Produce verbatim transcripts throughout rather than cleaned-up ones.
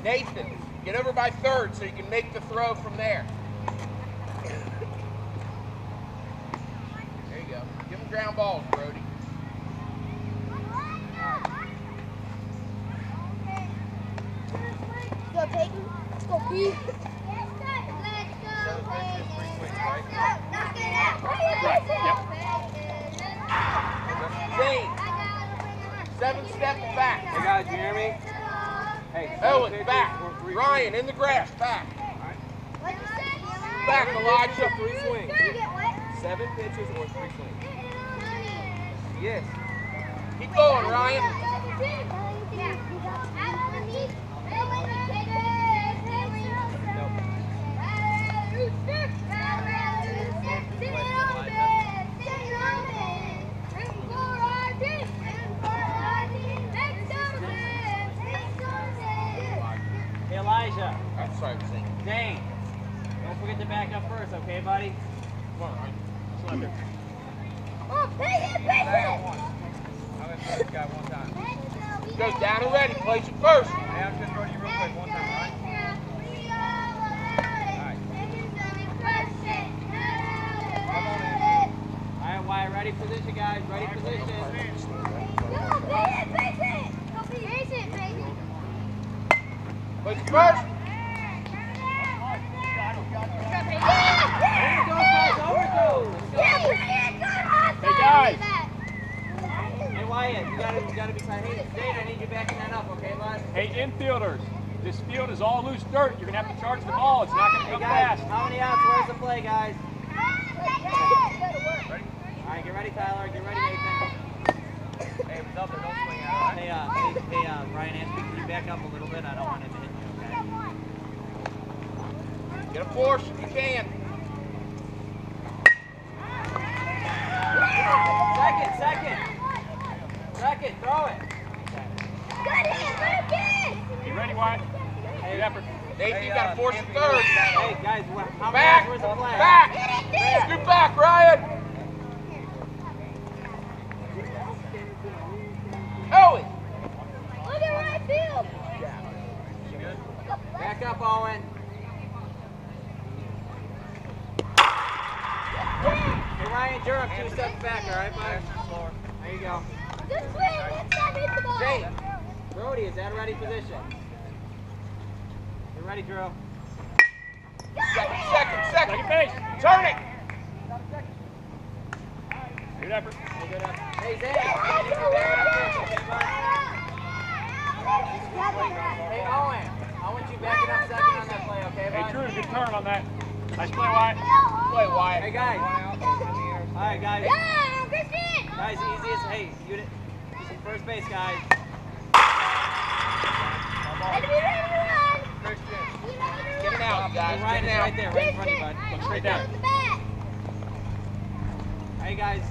Nathan, get over by third so you can make the throw from there. There you go. Give him ground balls, Brody. Go, Peyton. Let's go, Pete. Right, yep. Zane, seven steps back. Hey guys, Jeremy. Hey, Owen, back. Ryan, in the grass, back. Back, Elijah. Three swings. Seven pitches or three swings. Yes. Keep going, Ryan. Hey Elijah. I'm sorry, Zane. Zane. Don't forget to back up first, okay, buddy? Come on, Ryan. Slender. Oh, Peyton, Peyton! Goes down and ready. Place it first. Hey, I'm just running you real quick one time, right? Alright, Wyatt, ready position, guys. Ready position. Go, Peyton, Peyton! Go, Peyton, Peyton! Place it first. Hey guys. Hey Wyatt, you gotta, you gotta be tight. Hey, Zane, I need you backing that up, okay, bud? Hey infielders. This field is all loose dirt. You're gonna have to charge the ball. It's not gonna Hey come guys, fast. how many outs? Where's the play, guys? Alright, get ready, Tyler. Get ready, Nathan. Hey, what's up there? Don't swing out. Hey, uh, hey, hey, uh, Ryan Ashby, can you back up a little bit? I don't want him to hit you, okay? Get a force if you can. Second, second. Second, throw it. You ready, Wyatt? Hey, Good effort. Nathan, you uh, got a force in Anthony, third. Hey, guys, what, how many Back. outs? Where's the flag? Back. Scoot back, Ryan. Owen. Look at right field! Back up, Owen. Hey, Ryan Durham, two steps back, all right, bud? There you go. Good swing! Let's not hit the ball! Zane. Brody, is that a ready position? You ready, Drew? Second, second, second. Second base. Turn it. Good effort. Hey, good up. Hey, Zane. I need you back up first, okay, bud? Hey, Owen. I want you backing up second on that play, okay, bud? Hey Drew, good turn on that. Nice play, Wyatt. Play, Wyatt. Hey, guys. All right, guys. Yeah, Christian! Guys, easiest. Hey, you did. First base, guys. Ready to run! Get it out, guys. Hey, Ryan Get it is out. right there, right in front of you, bud. Look straight down. Hey, guys.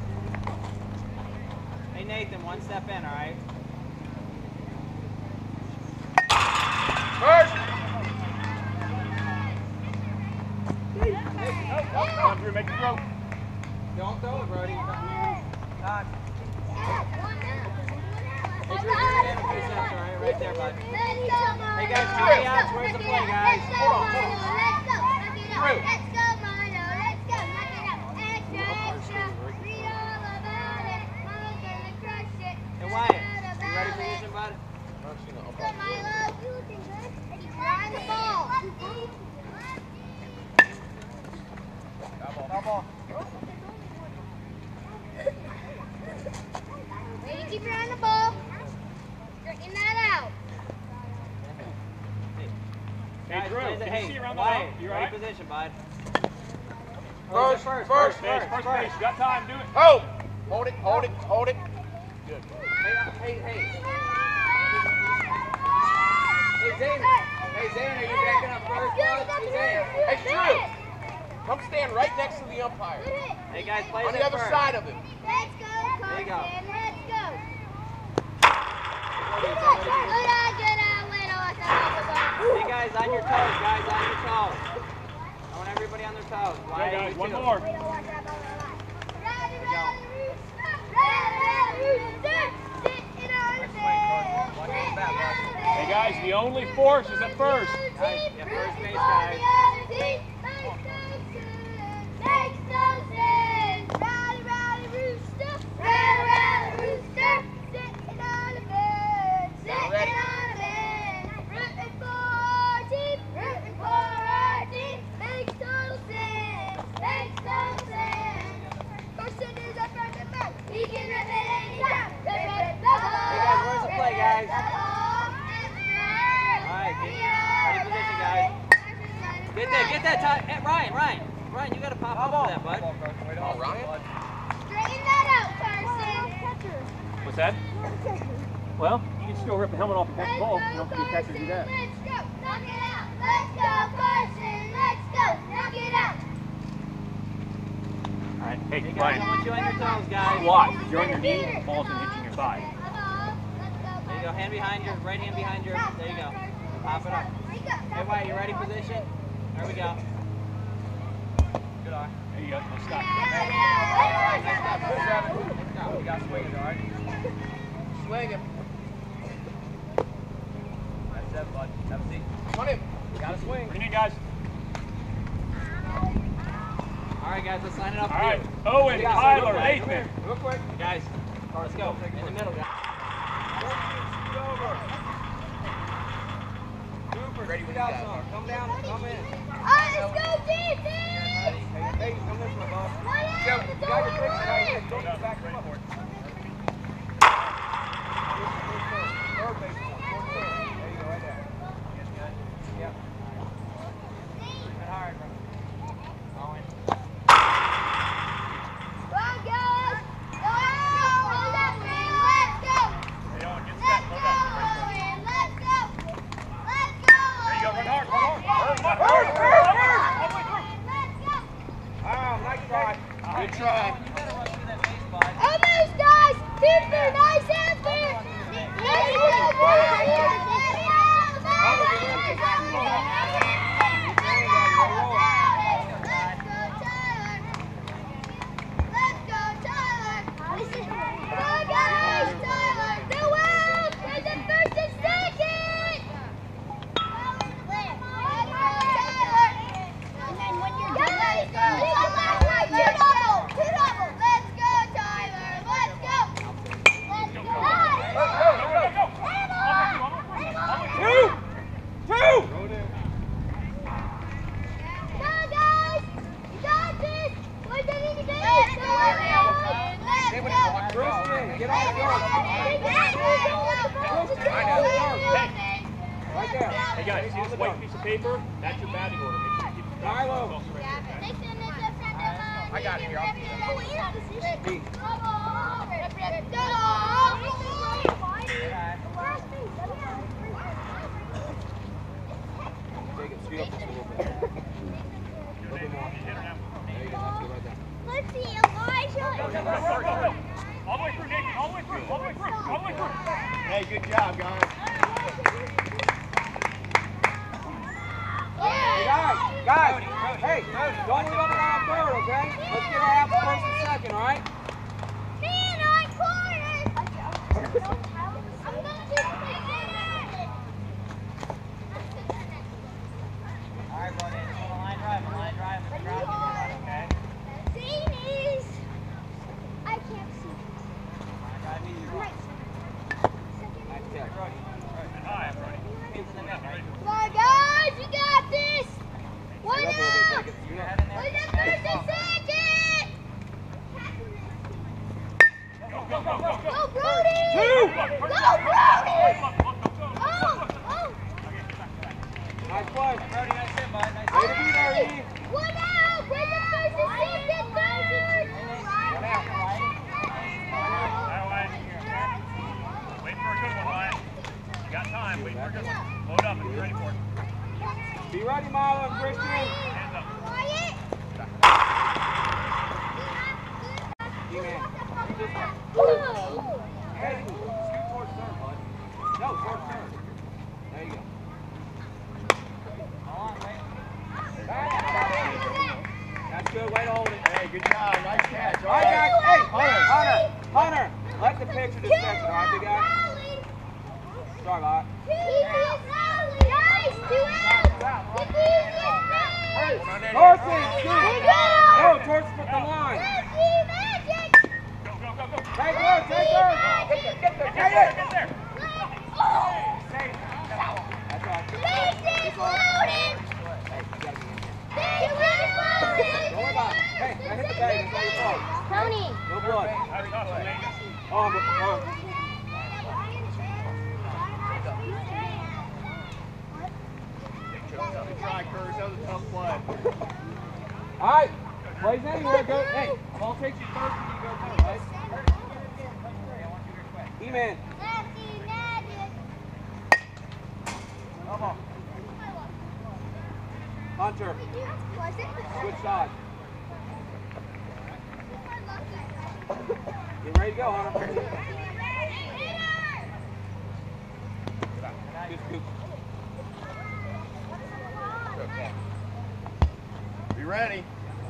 Hey, Nathan, one step in, all right? First. Come on, Drew, make the throw. Don't throw it, Brody. Time. Hey, Drew, Let's you're in a few steps, all right? Right there, bud. Hey, guys, how many outs? Where's the play, guys? Hold on, hold on. Let's go, knock it out. Drew. Let's go, Milo. Let's go, knock it out. Extra, extra. Read all about it. Mama's gonna crush it. Hey, Wyatt, you ready for position, bud? Let's go, Milo. You looking good? Run the ball. Foul ball. Ready to keep your eye on the ball. Straighten that out. Hey Drew, Guys, can you hey, see around the Wyatt, hump? You ready right? position, bud. First, First, first, First base, first base. You got time, do it. Oh. Hold it, hold it, hold it. Good. Hey, uh, hey, hey. Hey, Zane. Hey, Zane, are you backing up first, bud? Hey, Zane. Hey, Drew. Come stand right next to the umpire. Good hit. Hey, guys, play On the other first. side of him. Let's go, There you go. Carson. Let's go. Brody, is Good that ready eye, for good eye, good eye. Wait, oh, I thought I was Hey guys, on your toes, guys, on your toes. I want everybody on their toes. Okay, Wyatt, guys, you one too. more. Ready, ready, ready, ready, sit it on the bed. Hey guys, the only force is at first. Guys, yeah, first base, guys. Makes no sense. Rally, rally, rooster. Rally, rally, rooster. Sitting on a bed. Sitting on a bed. Rooting for our team. Rooting for our team. Makes total sense. Makes total sense. Carson is a friend of mine. He can rip it anytime. Rip it, the ball. Hey guys, where's the play, guys? The ball. Alright, get ready position, guys. Get that, get that time. Hey, Ryan, Ryan. Ryan, you gotta pop up for that, bud. Oh, Ryan? Straighten that out, Carson. What's that? Well, you can still rip the helmet off and catch the ball. You don't have to be a catcher to do that. Let's go. Knock it out. Let's go, Carson. Let's go. Knock it out. All right, hey, You guys, I Ryan. want you on your toes, guys. Watch. If you're on your knee, the ball's gonna hit you in your thigh. There you go, hand behind your, right hand behind your, there you go. Pop it up. Hey, Wyatt, you ready position? There we go. Good eye. There you go. No stop. Hey, all right, next up, good seven. Next up, you got swing it, all right? Swing him. That's it, bud. Have a seat. On him. You gotta swing. Bring it in, guys. All right, guys, let's line it up. All for right, you. Owen, Real quick, Tyler, real quick, Nathan. Real quick. Guys, let's go. In the middle, guys. Ready when you Out got it. some. Come down, come in. Alright, let's go, defense! Hey, come this way, boss. Ryan, Go. it's You got your only picture right here. one. Go back, come up. Third base, fourth third. There you go, right there. Yep. Good hard, bro. Owen. Come on, guys! Let's go, Owen! Let's go! Hey, Owen, get Let's set. go, Load up. Owen! Let's go! Let's go! There you go. Run hard, run hard. Hurry, Let's hurry, hurry, hurry. All the way through. go! Ah, nice try. Good try. You better run through that base, bud. Almost, guys! Timber, nice effort! Let's go, Tyler! Let's go, Tyler! Come on, guys! Tyler! No out! There's a first and second! Let's go, Tyler! And then when you're done, let's go! Two double! Two double! Let's go, Tyler! Let's go! Let's go! Go, go, go. All the way through, all the way through. Two. Two. Come on, guys! You got this! Where's the need to get it? Let's go! Christian, get on the yard. Right there. Hey guys, see this white piece of paper? That's your batting order. Make sure you keep it down. Milo. It's also right there. I got it here. I'll do that. Pete. Take it, speed up just a little bit. A little bit more. There you go. That's good right there. Let's see, Elijah. Go, go, go, go, go, go. All the way through, Nathan. All the way through. All the way through. All the way through. Hey, good job, guys. Hey, guys. Guys. Hey, don't leave up on third, okay? Let's get our half first and second, all right? Man, I cornered. I'm gonna do the All right, buddy. It's a line drive, a line drive. It's a drive. Okay. Zanies. I can't see. Line drive, easy. I'm right. Nice catch. Hi, I'm ready. Come on, guys, you got this. One Get up a little bit, out. take it. You Your know. head in there. Where's the Nice first ball. and second? Go, go, go, go, go. Go, Brody. Two. Go, Brody. Oh, oh. Nice play. Brody, nice hit, bud. Nice Way hit. to be there, E. One out. Where's the first and second? Third. One out. Wait for a good one, Ryan. You got time. Wait for a good one. Load up and be ready for it. Be ready, Milo and Christian. Hands up. Quiet. E-man. Whoa. Hey, scoot towards third, bud. No, towards third. There you go. Hold on, wait. That's good. Way to hold it. Hey, good job. Nice catch. All right, guys. Hey, Hunter, Hunter, Hunter. Let the picture this second, all right, big guy? Sorry about it. Keep Carson, There shoot. you go. Go towards the line. Magic, magic. Go, go, go, go. Take her, take her. Get there, get there, get there. Oh. That's right. Mason, loaded. Hey, you gotta be in here. Get ready, Don't worry about it. Hey, I hit the bag. It's not your fault. Tony. No blood. That's tough, man. Arm, arm. Try, Curtis. That was a tough play. All right. Plays anywhere. Go. Hey, ball takes you first and you go through, right? E-man. Nasty magic. Come on. Hunter. Was it? Switch sides. Get ready to go, Hunter. Good scoop. Be ready.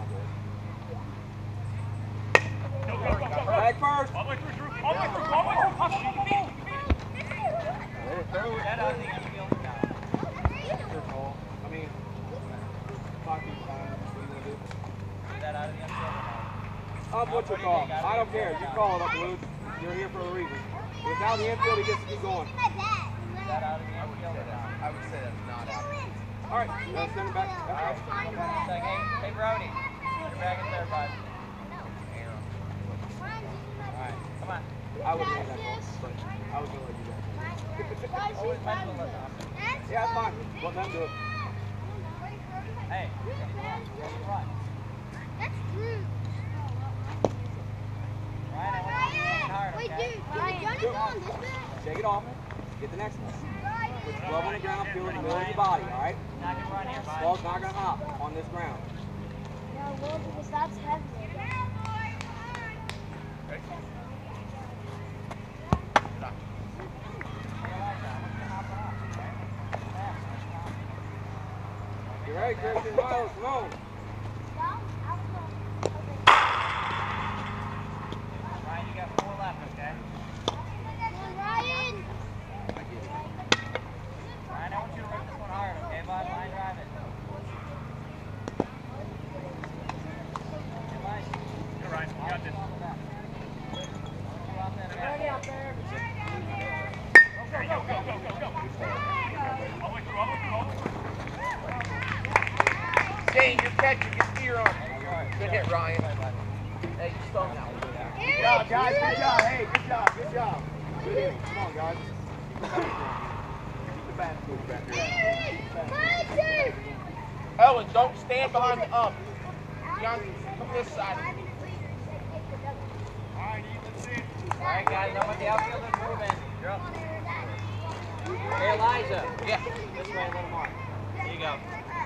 Go, go, go, go. Bag first. All the way through, Drew. All the way through, all the way through. Hush. Throw that out of the infield now. Your call. I mean, five feet behind. What are you gonna do? Throw that out of the infield now. Up, what's your call? I don't care. You call it up, Luke. You're here for a reason. Without the infield, he gets to keep going. Throw that out of the infield now. I would say that's not out. All right, now send him back. Okay. It's like, hey, hey, Brody. You're back in there, bud. Alright, come on. I wouldn't have that call, but I was gonna let you go. Always mental with them. Yeah, it's fine. Let them do it. Hey, run. That's true. Ryan, I want you working hard, Wait, okay? dude, can Johnny go on this bit? Shake it off. Get the next one. Put your glove on the ground, feel it in the middle of your body, all right? Not gonna run here, bud. Ball's not gonna hop on this ground. No, well, because that's heavy. You ready, Christian? Miles, come on. Ryan, you got four left, okay? Ryan! Ryan, I want you to rip this one hard, okay, bud? Line drive it. Hey, Mike. You're right. You got this. There you go, go, go, go, go. All the way through, all the way through, all the way through. Dane, you're catching. Get steer on it. Good hit, Ryan. Hey, you stole now. Good job, guys. Good job. Hey, good job. Good job. Good inning. Come on, guys. Keep the bat moving back here. Owen, don't stand behind the ump. Beyond, come this side. All right, Ethan, see it. Alright, guys, I want the outfielders moving. You're up. Hey, Elijah. Yeah. This way a little more. There you go.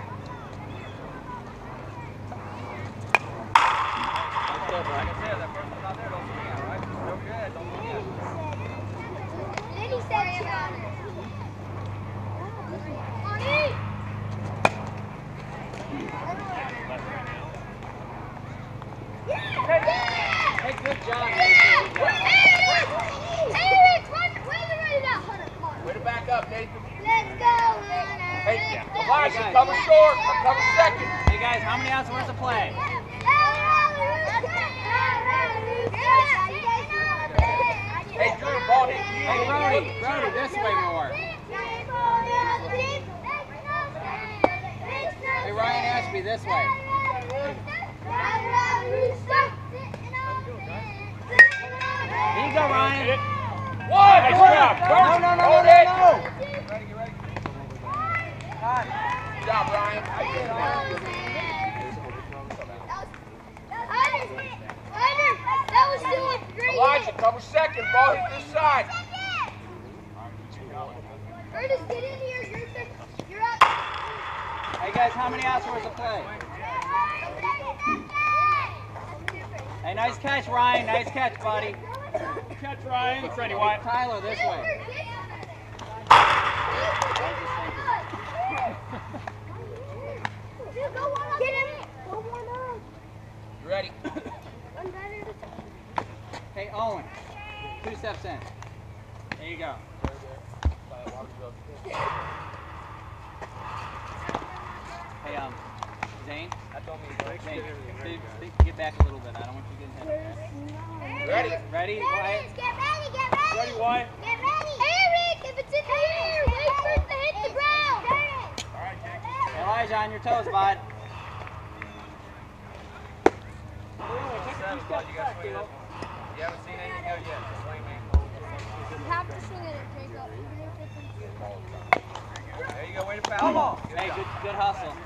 That's good, bro. Like I said, that person's not there, don't swing at, right? Just throw your head, don't swing at. Then he said Giannis. Money! Yeah! Hey, good job, Mason. Good job. Hey, Rick, run! Where's the ready now? Hunter, come on. Way to back up, Nathan. Let's go, Hunter! Hey, Let's go. Elijah, guys. cover short. I'm cover second. Hey, guys, how many outs worth of play? Hey, Drew, ball hit you. Hey, Brody, Brody, this way more. Hey, Ryan Ashby, this way. Here you go, Ryan. One. Nice One. job. No, no, no, no, Hold no, it. no. Get ready, get ready. God. Good job, Ryan. That was doing great. Elijah, cover second. Ball hit this side. Curtis, get in here. You're, the, you're up. Hey, guys, how many outs worth of play? Hey, nice catch, Ryan. Nice catch, buddy. Catch Ryan. Freddie White. Tyler, this way. Dude, go one up. Get him. Go one up. You ready? One better. Hey, Owen. Two steps in. There you go. Hey, um, is Hey, Steve, Steve, get back a little bit. I don't want you getting hit. Okay? Ready? Ready, Wyatt? Get ready, get ready. Ready, Wyatt? Get ready. Eric, if it's in the air, wait for it to hit the ground. All right, Jake. Elijah, on your toes, bud. Seven, bud, you gotta swing it. You haven't seen anything go yet. Just swing me. You have to swing it, Jacob. There you go. Way to foul ball. Hey, good, good hustle.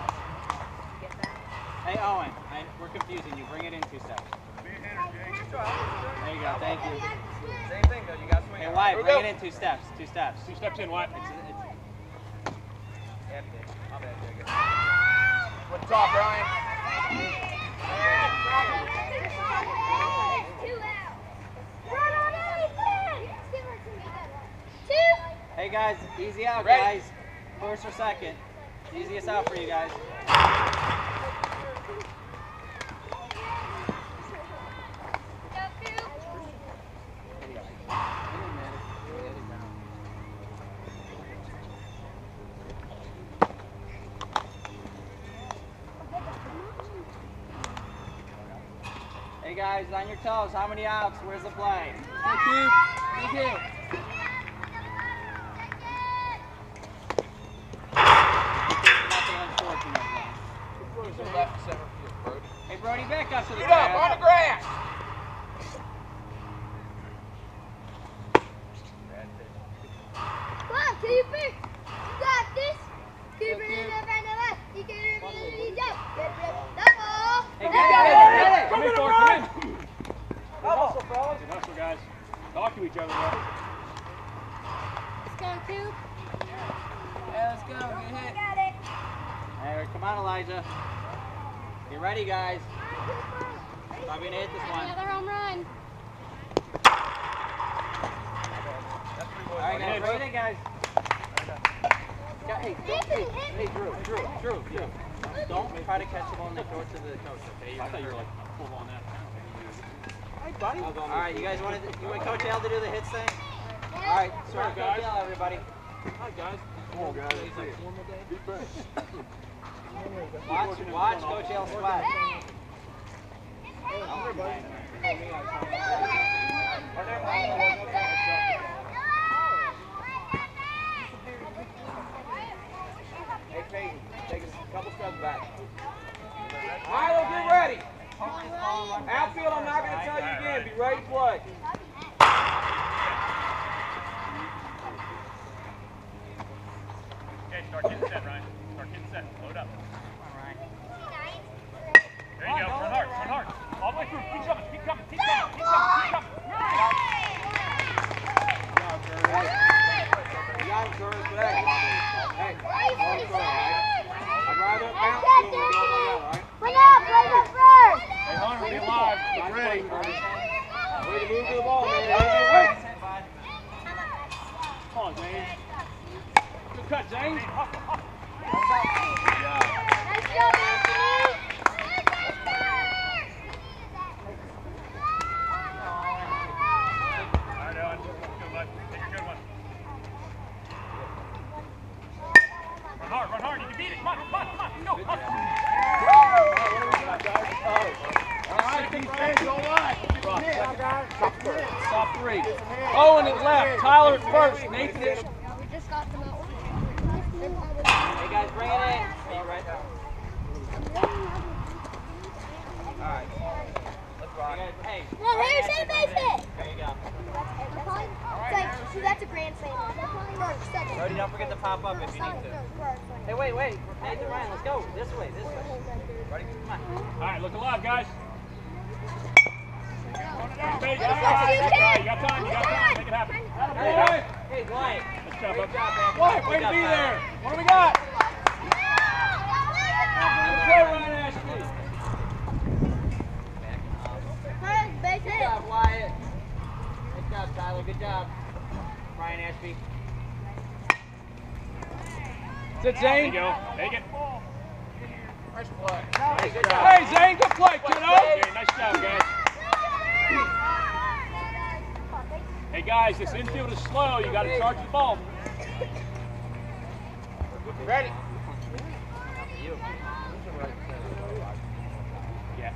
Hey, Owen, I, we're confusing you. Bring it in two steps. Be a hitter, Jake. There you go. Thank you. Same thing though. You gotta swing Hey, it. Wyatt, Here we bring go. it in two steps. Two steps. Two steps in, Wyatt. It's, it's, Yeah, Dick. My bad, Jacob. With the top, Ryan. hey, guys, easy out, Ready? guys. First or second. Easiest out for you guys. Hey guys, on your toes, how many outs? Where's the play? Thank you. Thank you. Nothing unfortunate, though. To the left, center field, Brody. Hey Brody, back up to the Get up on the grass. Come on, Cooper. You got this. Cooper in the front of left. You can really jump. Double. Hey, get it, get it. Come in, Thor, come in. Good hustle, fellas. Good hustle, guys. Talk to each other, though. Let's go, Coop. Yeah, let's go. Get hit. Got it. Hey, come on, Elijah. Get ready, guys. Probably gonna hit this one. Another home run. That's three boys. All right, guys, bring it in, guys. Yeah, hey, don't, hey, hey, Drew, Drew, Drew, Drew. Don't try to catch the ball and throw it to the coach, okay? You're I thought you were gonna like full on that. Hey, buddy. All right, you guys want to, you want Coach Al to do the hits thing? All right, start Coach Al, everybody. Hi, guys. Come on, guys. Be fresh. Watch, watch Coach Al's spot. Hey, Peyton, take a couple steps back. Milo, get ready. Outfield, I'm not going to tell you again. Be ready to play. Okay, start getting set, Ryan. Start getting set. Load up. There you go. Run hard, run hard. All the way through. Keep coming, keep coming, keep coming, keep coming, keep coming. You got him, Curtis, back. Hey, I'd rather bounce you and go like that, all right? Bring up, bring up first. Hey, Hunter, be alive. Get ready. Way to move to the ball, man. Wait. Come on, James. Good cut, James. Hustle, hustle. Nice job, Anthony. All right, Owen. Good one. Take a good one. Run hard, run hard. You can beat it. Come on, come on, come on. Go. Hustle. All right, defense, all right. Top three. Owen at left. Tyler at first. Nathan at... We just got them out. Hey guys, bring it in. Are you ready? Alright. Let's rock. Hey, guys, hey. Well, here's how to base it. There you go. It's like, see, that's a grand slam. First, second. Brody, don't forget to pop up if you need to. Hey, wait, wait. Nathan, Ryan, let's go. This way, this way. Ready? Come on. All right, look alive, guys. Hey, you Let's got time, go, you got time, you got time, you got time. Make it happen. Hey, Hey, hey, Wyatt. Let's go, Great bud. job, man. Wyatt, way Good to job, be Tyler. there. What do we got? Let's go, Ryan Ashby. Base Good it. job, Wyatt. Good job, Tyler. Good job. Ryan Ashby. Sit, Zane. There you go. Take it. Fresh play. Hey, good job. Hey, Zane, good play, kiddo. Okay, nice job, guys. Hey, guys, this infield is slow. You got to charge the ball. Ready. Yeah.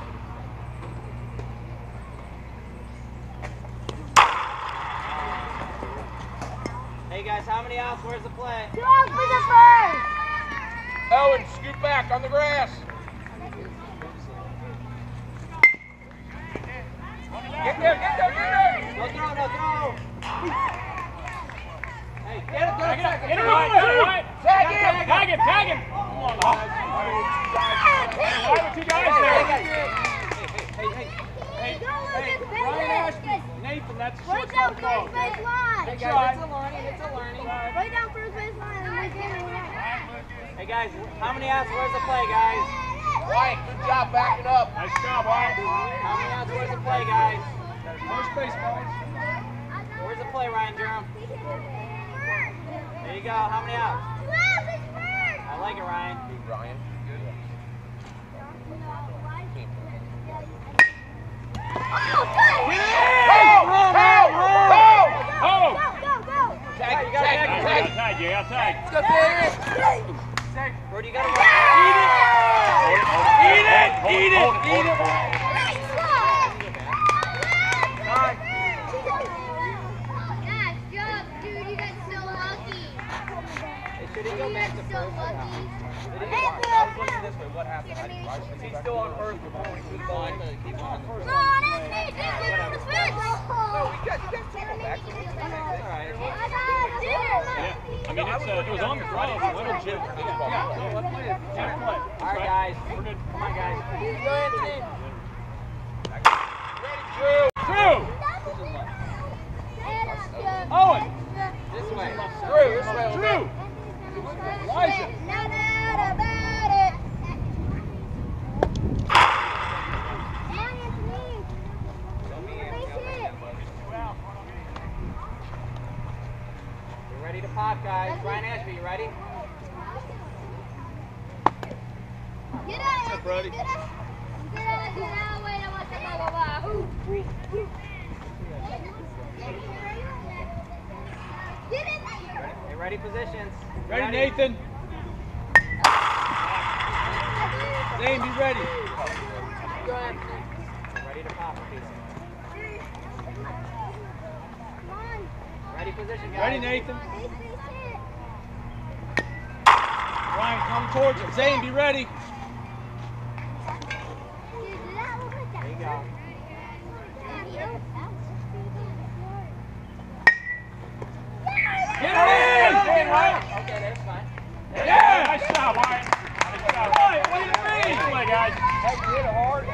Hey guys, how many outs? Where's the play? Two outs for the first. Owen, scoot back on the grass. Get there, get there, get there. No throw, no throw. Hey, get it, get it, Get it, White, get it, White. Tag him. Tag him, tag him. Come on, White. Why with two guys there? Hey, hey, hey. Hey, Go with hey, it, Ryan baby. Ashby. Nathan, that's Right down shortstop call. first base line. Hey guys, it's a learning, it's a learning. Right down first base line. And we get it. Hey guys, how many outs? Where's the play, guys? Wyatt, good job backing up. Nice job, White. How many outs? Where's the play, guys? First base, boys. Where's the play, Ryan Durham? There you go. How many outs? Two outs, it's first. I like it, Ryan. Ryan, good. Oh! Tag, Go, tag, go, go. Tag, tag. tag, you got tag. Let's go, David. Brody, you gotta Eat it! Eat it! Eat it! Nice job, dude. You got so lucky. Hey, should he You go back got to so first? lucky. I was looking this way. What happened? I didn't watch. He's still on first before we put the ball in. Keep on. Come on, that's me. Dude, get on the fence. No, we got, you got circle back. All right. I got it, dude. Yeah, I mean, it's, uh, it was on the glove. It was legit. Yeah, so let's play it. Yeah, play. All right, guys. We're good. Come on, guys. Go, Anthony. Two! Two! Owen! This way. Drew, this way. Drew! Elijah! No doubt about it. Come on, Anthony. Base hit. You're ready to pop, guys. Ryan Ashby, you ready? Get out, Anthony. Brody? Get out. Get out. Get out. Wait, I want to blah, blah, blah. Ooh. Get in there. Hey, ready positions. Ready, Nathan? Zane, be ready. Go ahead. Ready to pop a piece. Come on. Ready position, guys. Ready, Nathan? Base, base hit. Ryan, come towards him. Zane, be ready. Dude, do that look like that? There you go. Get it in! Okay, right. Okay, that's fine. Yeah! Nice job, Wyatt. Nice job. Wyatt, what do you mean? Nice play, guys. Hey, you hit it hard.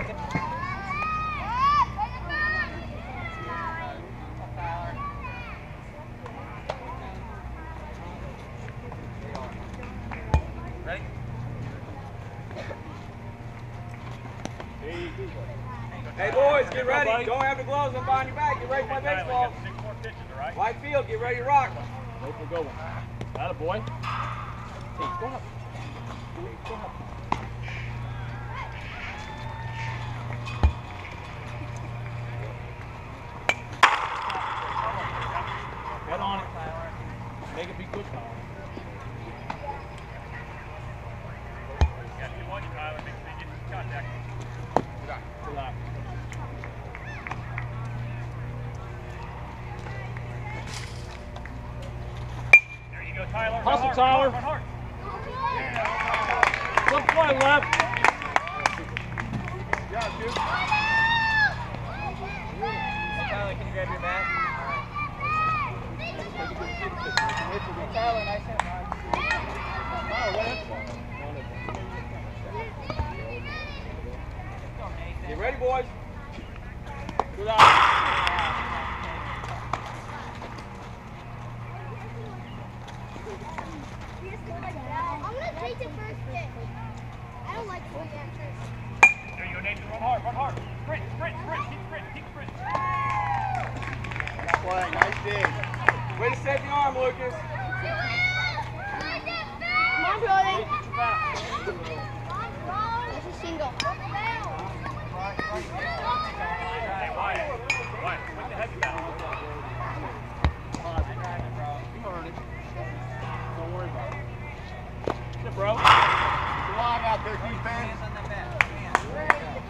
Ready? Hey, boys, get ready. Don't have the gloves on behind your back. Get ready to play Tyler, baseball. you got six more pitches, all right? White field, get ready to rock. Go for a good one. Atta boy. Hey, go up. Go up. Get on it, Tyler. Make it be good, Tyler. Yeah, keep on you, Tyler. Make sure you get some contact. Good luck. There you go, Tyler. Hustle, Tyler. Run hard. One play left. Yeah, dude. Tyler, can you grab your bat? Tyler, nice hit, man. Oh, what is Get ready, boys. Good luck. I'm going to take the first pitch. I don't like three answers. There you go, Nathan. Run hard, run hard. Sprint, sprint, sprint. Keep sprint, keep sprint. Nice play, nice dig. Way to set the arm, Lucas. Come on, Brody. That's a single. Hey, Wyatt. Wyatt, put the heavy bat on. You heard it. Don't worry about it. Good, bro. Good line out there, defense. Ready to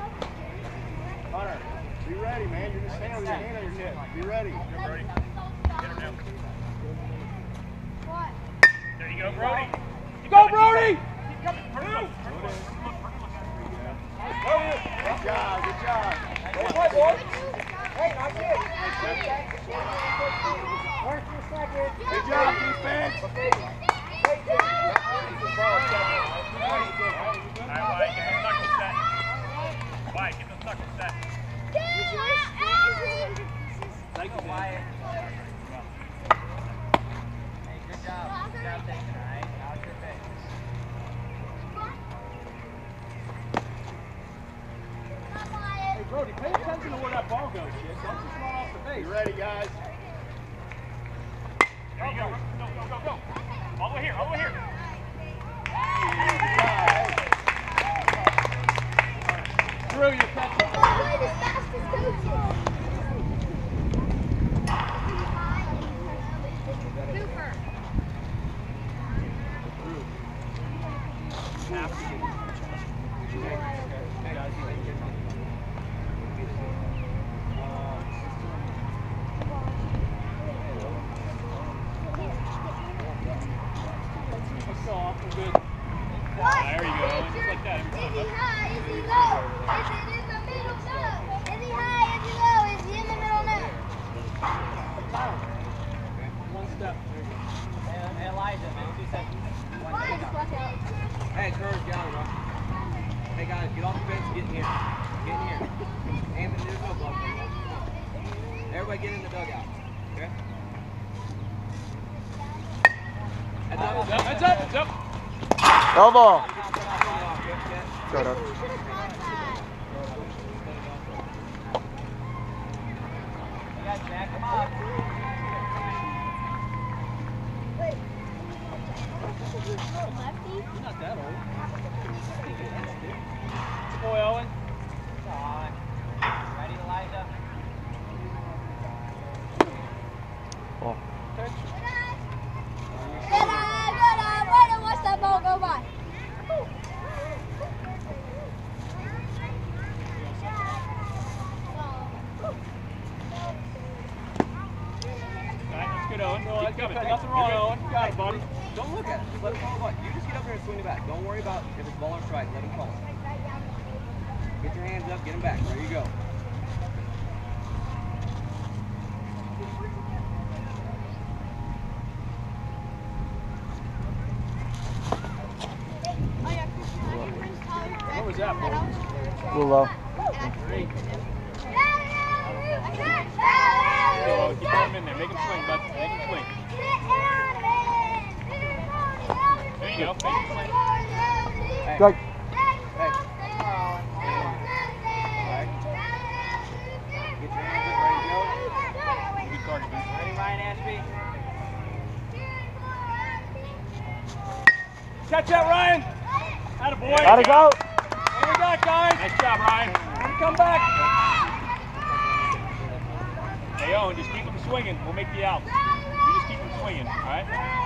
ready, man. You're just standing with your hand on your hip. Be ready. Go, Brody. Get her now. There you go, Brody. Go, Brody! Keep coming. Turn it loose. Turn it loose. Good job, good job. Go play, boy. Hey, nice hit. Good job, defense. All right, Wyatt, get those knuckles set. Wyatt, get those knuckles set. Thank you, Wyatt. Hey, good job. Good job taking it, all right? Now it's your face. Hey, Brody, pay attention to where that ball goes, kid. Don't just run off the base. You ready, guys? There you go. Go, go, go, go. All the way here, all the way here. Drew, you're catching. There you go. Just like that. Is he high? Is he low? Is it in the middle? No. Is he high? Is he low? Is he in the middle? No. One step. Hey, Elijah, man, two seconds. One second. Hey, Curtis, get on, bro. Hey, guys, get off the bench and get in here. Get in here. Anthony, there's no block. Everybody get in the dugout. Okay? Heads up, heads up, heads up. Elbow. Shut Shut up. You guys back him up. You're not that old. Boy, Owen. Come on. Ready, Elijah? Oh. Good eye, good eye. Wait and watch that ball go by. That's good, Owen. No, that's good. Nothing wrong, Owen. You got it, buddy. Don't look at it. Just let him call the ball. You just get up there and swing it back. Don't worry about if it's ball or strike. Let him call it. Get your hands up. Get him back. There you go. What was that, boy? Too low. Go, keep him in there. Make him swing, bud. Make him swing. There you go. Make him swing. Strike. Hey. Get your hands up. Ready to go. Good card, man. Ready, Ryan Ashby? Catch that, Ryan. Attaboy. Gotta go. What we got, guys? Nice job, Ryan. Come back. Hey, Owen, just keep him swinging. We'll make the outs. You just keep him swinging, all right?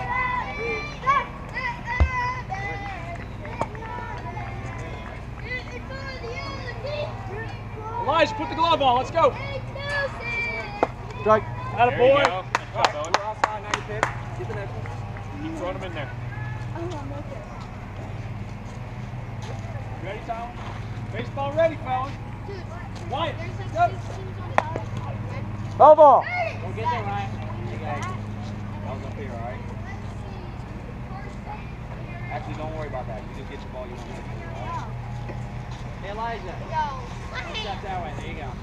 Elijah, put the glove on. Let's go. Strike. There you Attaboy. go. Nice job, Owen. We're outside. Now you pick. Get the next one. Keep throwing him in there. You ready, Tyler? Baseball ready, fellas. Wyatt, go. Elbow. Go get there, Ryan. Hey, that was up here, all right? Actually, don't worry about that. You just get your ball. You want to get it, all right? Hey, Elijah. One step that way. There you go.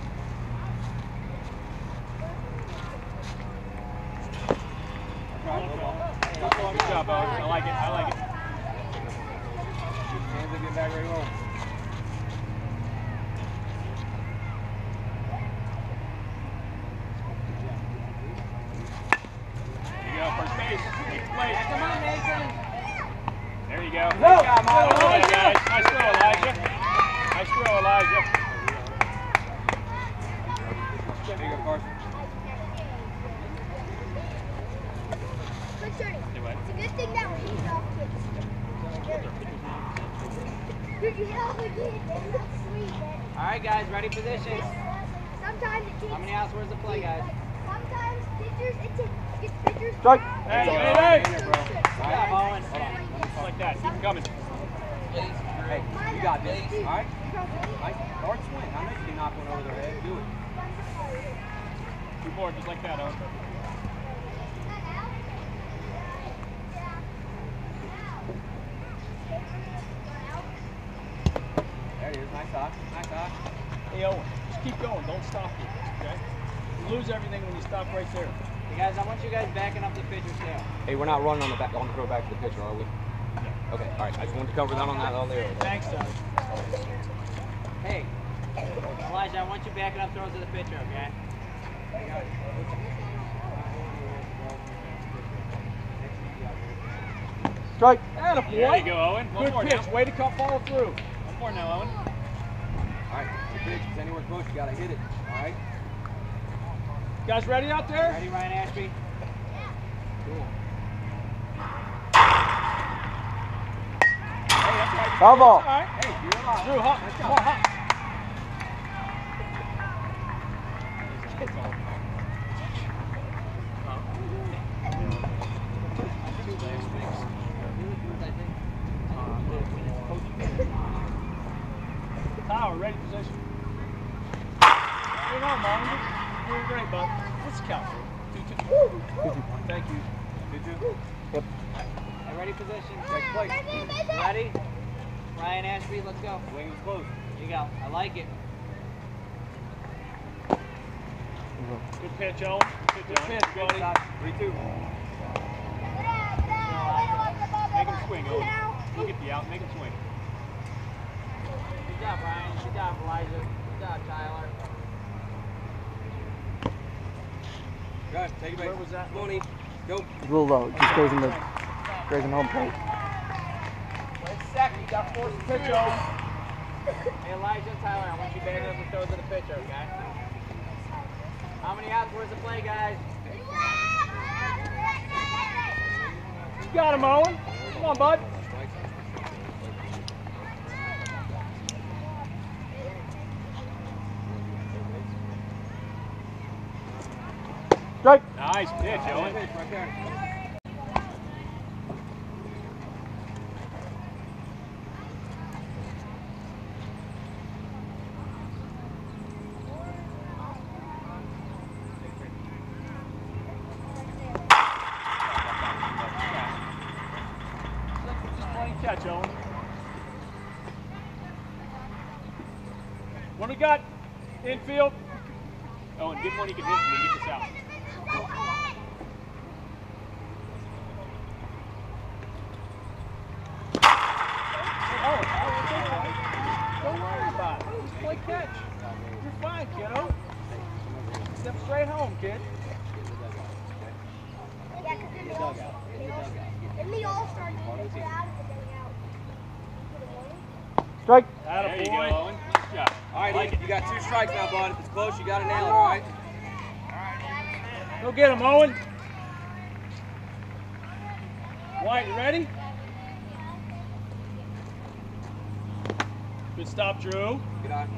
Good job, Owen. I like it. I like it. Hands up, get back, ready to roll. There you go. First base. Keep the place. Come on, Nathan. There you go. Go. Good job, Go, Elijah. Elijah. Guys. Nice throw, Elijah. Nice throw, Elijah. There you go, Carson. It's a good thing that we eat off kids. Dude, you have a kid. That's sweet, man. All right, guys, ready position. Stop Sometimes it takes. How many outs? Where's the play, guys? Sometimes pitchers, it takes it pitchers. Strike. Hey, It's hey, a- hey. In there, bro. Good job, Owen. Just like that. Keep them coming. Hey, you got this. All right? Nice hard swing. I know you can knock one over their head. Do it. Two more, just like that, Owen. There it is. Nice eye. Nice eye. Hey, Owen, just keep going. Don't stop here, okay? You lose everything when you stop right there. Hey, guys, I want you guys backing up the pitcher's tail. Hey, we're not running on the back on the throw back to the pitcher, are we? Okay. All right. I just wanted to cover that on that on there. Thanks, Doug. Hey, Elijah, I want you backing up throws to the pitcher, okay? Strike. There you go, Owen. One Good more pitch. now. Way to cut follow through. One more now, Owen. All right. The pitch is anywhere close. You gotta hit it. All right. You guys ready out there? Ready, Ryan Ashby? Cool. Foul ball. All right. Hey, you're alive. Drew, hop. Come on, hop. Tyler, ready position. Hang on, Mom. You're doing great, bud. What's the count? Two, two. Thank you. Two, two. Yep. Hey, ready position? Next place. Ready? Ryan Ashby, let's go. Wing was close. Here you go. I like it. Good pitch, Owen. Good pitch, buddy. Three, two. Make him swing, Owen. Look at the out. Make him swing. Good job, Ryan. Good job, Elijah. Good job, Tyler. Go ahead. Take it back. Where was that? Mooney. Go. It's a little low. It just goes in the grazing home plate. Wait a second. You got force pitch, Owen. Hey, Elijah and Tyler, I want you backing up the throws to the pitcher, okay? How many outs? Where's the play, guys? You got him, Owen. Come on, bud. Strike. Nice pitch, Owen. Pitch right there. Just plain catch, Owen. What do we got? Infield. Owen, give him one he can hit and then get this out. Oh, don't worry about it. Just play catch. You're fine, kiddo. Step straight home, kid. Yeah, because then they all in the All-Star game, they get out of the dugout. Strike. There you go, Owen. Nice job. All right, Like Ian, you got two strikes now, bud. If it's close, you got to nail it, all right? Go get him, Owen. White, you ready? Good stop, Drew. Good eye.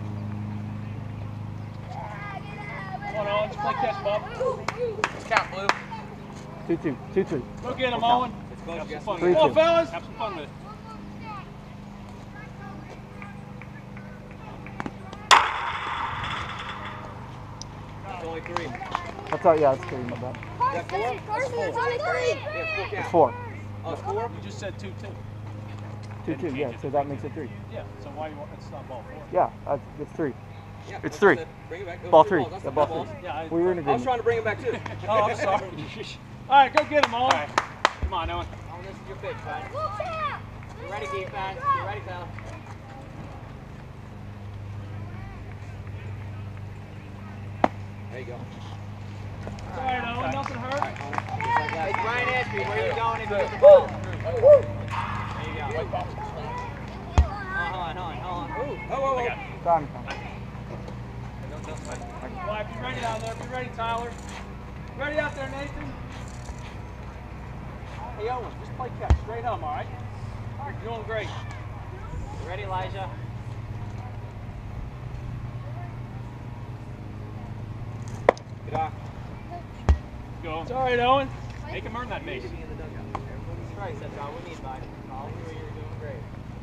Come on, Owen. Just play catch, bub. Count, Blue. Two two. Two two. Go get him, Owen. It's close. Have You some got fun some. Three, Come on, two. fellas. Have some fun with it. It's only three. That's all. Yeah, that's three. My bad. Is that four? Carson, it's only three. Yeah, it's full count. It's four. Oh, it's four? You just said two, two. Two two. Yeah. So that makes it three. Yeah, so why do you want, it's not ball four? Yeah. That's, it's three. Yeah, It's that's three. what I said. Bring it back. Those Ball two three. balls. That's Yeah, the ball balls. three. Yeah, I, We were in I was agreement. trying to bring it back, too. Oh, I'm sorry. All right, go get him, Owen. All right. Come on, Owen. Owen, this is your pitch, bud. Look out. You ready, defense? You ready, Tyler? There you go. All right, Owen. Nothing hurt. Hey, Ryan Ashby, where are you going if you get the ball? There you go. Oh, hold on, hold on, hold on. Ooh. Oh, whoa, whoa. Time. time. Well, be ready down there. Be ready, Tyler. Ready out there, Nathan. Hey, Owen, just play catch. Straight home, all right? You're doing great. You ready, Elijah? Good eye. Go. It's all right, Owen. Make him earn that base. Be in the dugout. Everybody- Strikes, that's all we need, bud. All three, you're doing great.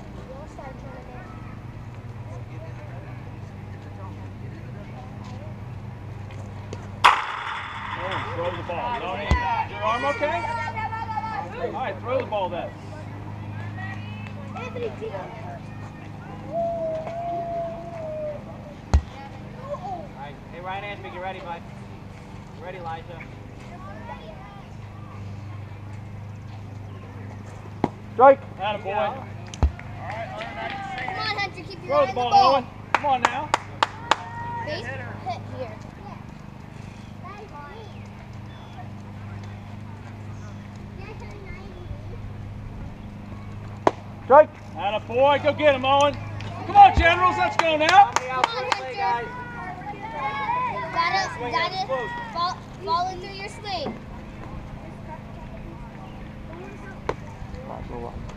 Owen, throw the ball. Don't aim. Is your arm okay? All right, throw the ball then. Anthony, T. All right. Hey, Ryan Ashby, get ready, bud. You ready, Elijah? Strike. Atta boy. Come on, Hunter, keep your Throw eye the on the ball, ball. Owen. Come on now. Base hit here. Strike. Atta boy. Go get him, Owen. Come on, Generals. Let's go now. How many outs Come on, for the play, guys? Gotta, gotta fall, fall into your swing. Right, go up.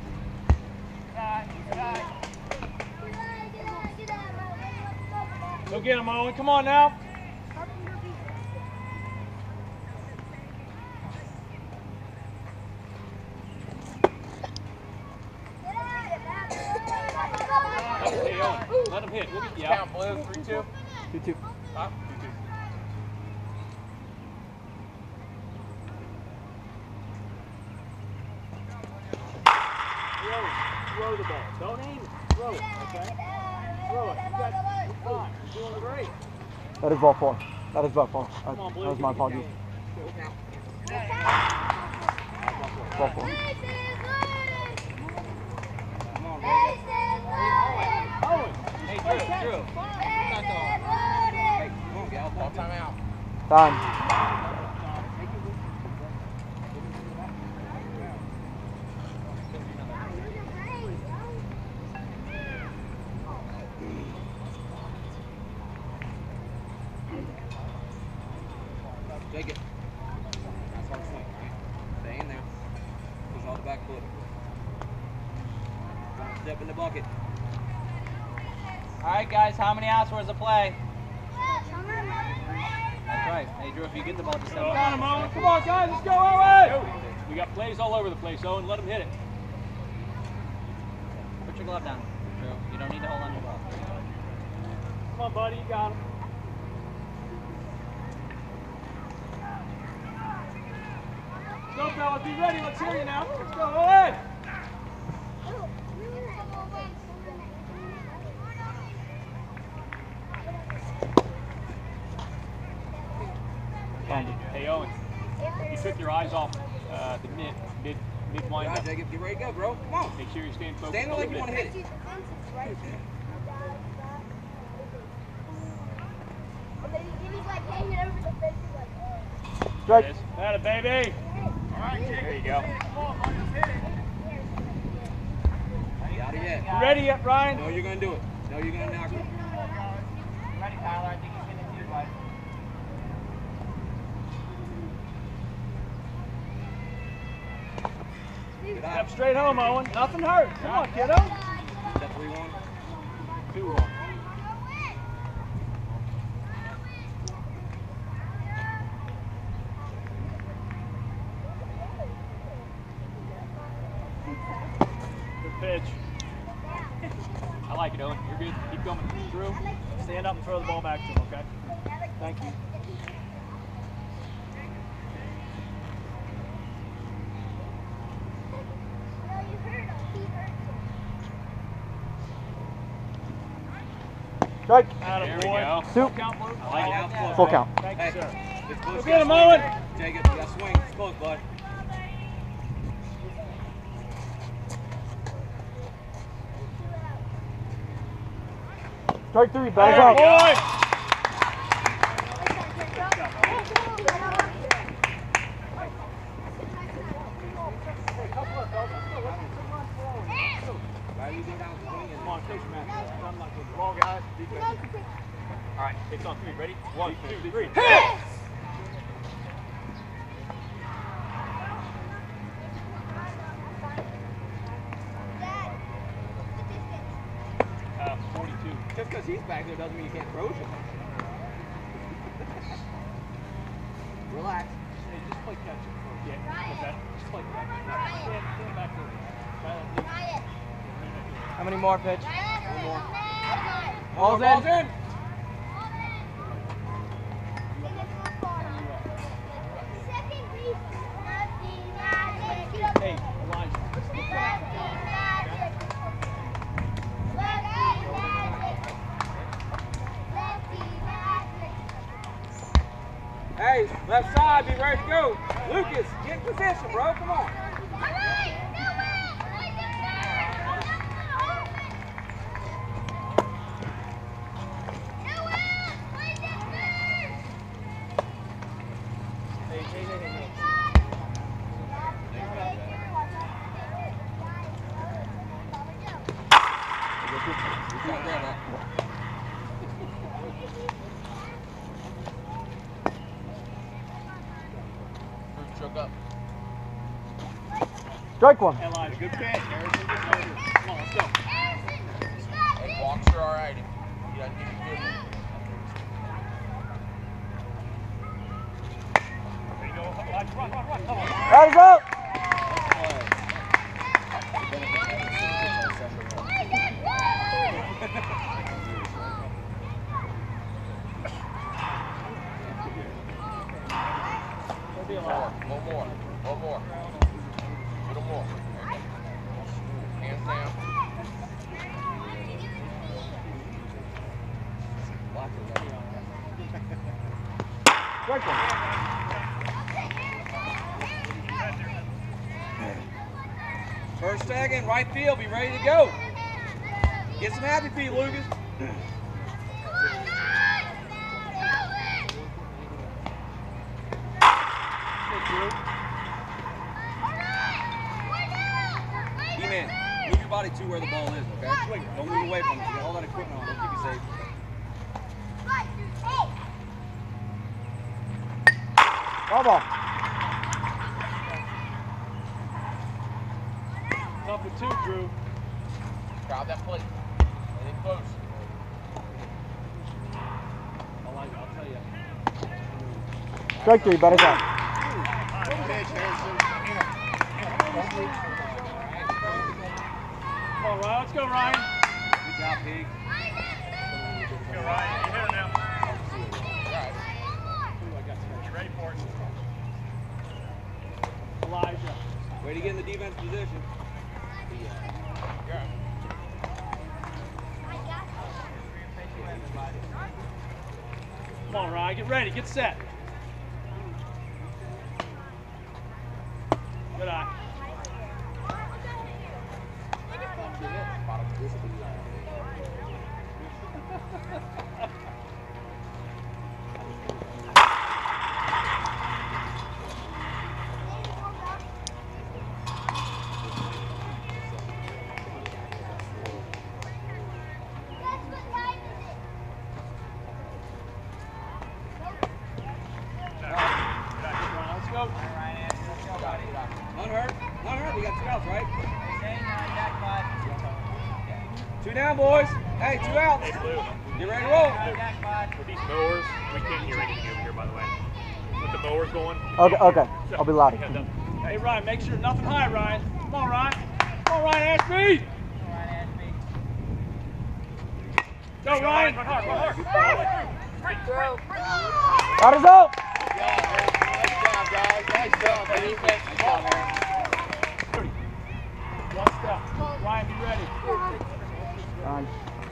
Go get him, Owen. Come on now. Hey, Owen. Let him hit. We'll get you out. Count blue, three, two. Two two. Huh? Throw, throw the ball. Don't aim it. Throw it, okay? Throw it. You got, you're fine. You're doing great. That is ball four. That is ball four. That, Come on, Blue. that was my apologies. Ball four. Come on, Reagan. Owen. Hey, Drew, Drew. Hey, come on, gal. Ball time out. Time. Take it. That's our swing, right? Stay in there. Push all the back foot. Gonna step in the bucket. All right, guys, how many outs was the play? That's right. Hey, Drew, if you get the ball, just step Come on on, it. Owen. Come on, guys. Let's go, Owen. We got plays all over the place, Owen. Let him hit it. Put your glove down, Drew. You don't need to hold on to the ball. Come on, buddy. You got him. Go, fellas. Be ready. Let's hear you now. Let's go, Owen. Time. Hey, Owen. You took your eyes off uh, the mid, mid, mid All wind right, up. Jacob, get ready to go, bro. Come on. Make sure you're staying focused. Stand on like the you want to mid. hit it. Strike. Yes. Atta, baby. All right, Jake. There you go. Come on, buddy, let's hit it. You out of yet. You ready yet, Ryan? No, you're gonna do it. No, you're gonna knock it. Ready, Tyler? I think he's going to do, bud. Good eye. Step straight home, Owen. Nothing hurts. Come on, kiddo. Step three one. Two one. Good pitch. I like it, Owen. You're good. Keep coming through. Stand up and throw the ball back to him, okay? Thank you. Strike. Atta There we boy. go. Two. Count, Blue. I like it. Out close. Full count. Thank you, Hey, sir. it's close. Go You get him, gotta swing. Owen. Jacob, you gotta swing. It's close, bud. Strike three. Bags There, out. boy. Right, you get down swinging. Come on, take your man. I'm not good. Come on, guys. Defense. All right, it's on three. Ready? One, two, three. Hit! Uh, forty-two. Just because he's back there doesn't mean you can't throw it. relax. Hey, just play catch. Yeah, okay. Just play catch. Stand, stand back there. Right on the- How many more, pitch? One more. Ball's in. Ball's in. Hey, Elijah. Hey, left side, be ready to go. Lucas, get in position, bro. Come on. Hey, hey, hey, hey. Choke up. Strike one. Hey, Elijah, good catch. Harrison, good motor. Come on, let's go. Hey, walks are all right. You gotta give you good. There you go. Elijah, run, run, run. Come on. That is out. Don't be allowed. One more. One more. A little more. Hands down. Strike one. First, second, right field, be ready to go. Get some happy feet, Lucas. E-man, move your body to where the ball is, okay? Don't move away from it. You got all that equipment on. It'll keep you safe. Ball ball. Up with two, Drew. Grab that plate. And then close. Elijah, I'll tell you. Strike three. Bat is out. Good pitch, Harrison. Come on, Ryan. Let's go, Ryan. Good job, Pig. Let's go, Ryan. You hit it now. Right. Ooh, I got some. You ready for it? Elijah. Way to get in the defense position. Yeah. Come on, Ryan. Get ready. Get set. Good eye. Let's go. None hurt. None hurt. We got two outs, right? Two down, boys. Hey, two outs. Hey, Blue. Get ready to roll. With these mowers, we can't hear anything over here, by the way. With the mowers going. Okay. Okay. I'll be loud. Heads up. Hey, Ryan, make sure nothing high, Ryan. Come on, Ryan. Come on, Ryan Ashby. Go, Ryan. Run hard, run hard. That is out. Nice job, guys. One step. Ryan, be ready. Fine.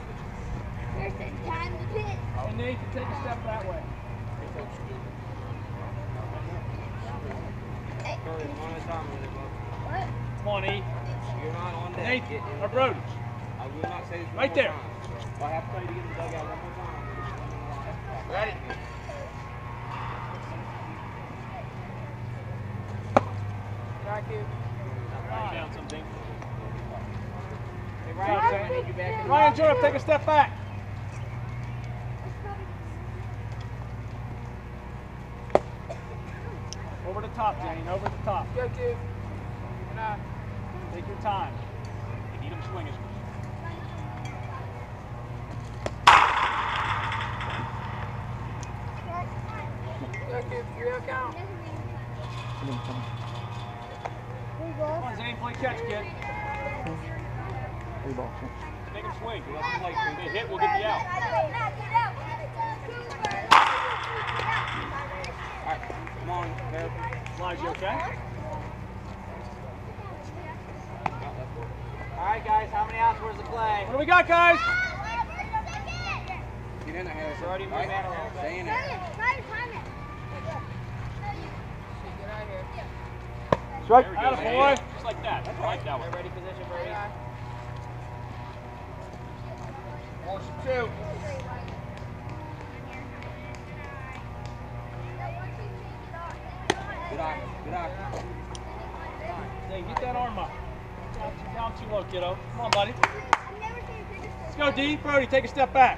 And Nate, take a step that way. Curry, one at a time with it, bud. Come on, E. You're not on deck. Nate, Get in or the Brody. dugout. I will not say this one Right more there. time. If I have to tell you to get in the dugout one more time. Ready? Ryan, down something. Hey, Ryan, I need you back in the Ryan, box. Jordan, take a step back. Over the top, Jane. Over the top. Go, kid. Take your time. You need him swinging. Go, kid. Three count. Come on, Zane, play catch, kid. Three ball. Make him swing. Let him play. If they hit, we'll get the out. Alright, come on, Caleb. Elijah, okay? Alright, guys, how many outs? Where's the play? What do we got, guys? Get in there, Harrison. Already moved Right? out a little bit. Stay in there. Strike. There we go, Atta Zane. boy. Just like that. I like that one. Ready position, Brody? Motion two. Good eye. Good eye. Zane, get that arm up. Down too, down too low, kiddo. Come on, buddy. Let's go, D. Brody, take a step back.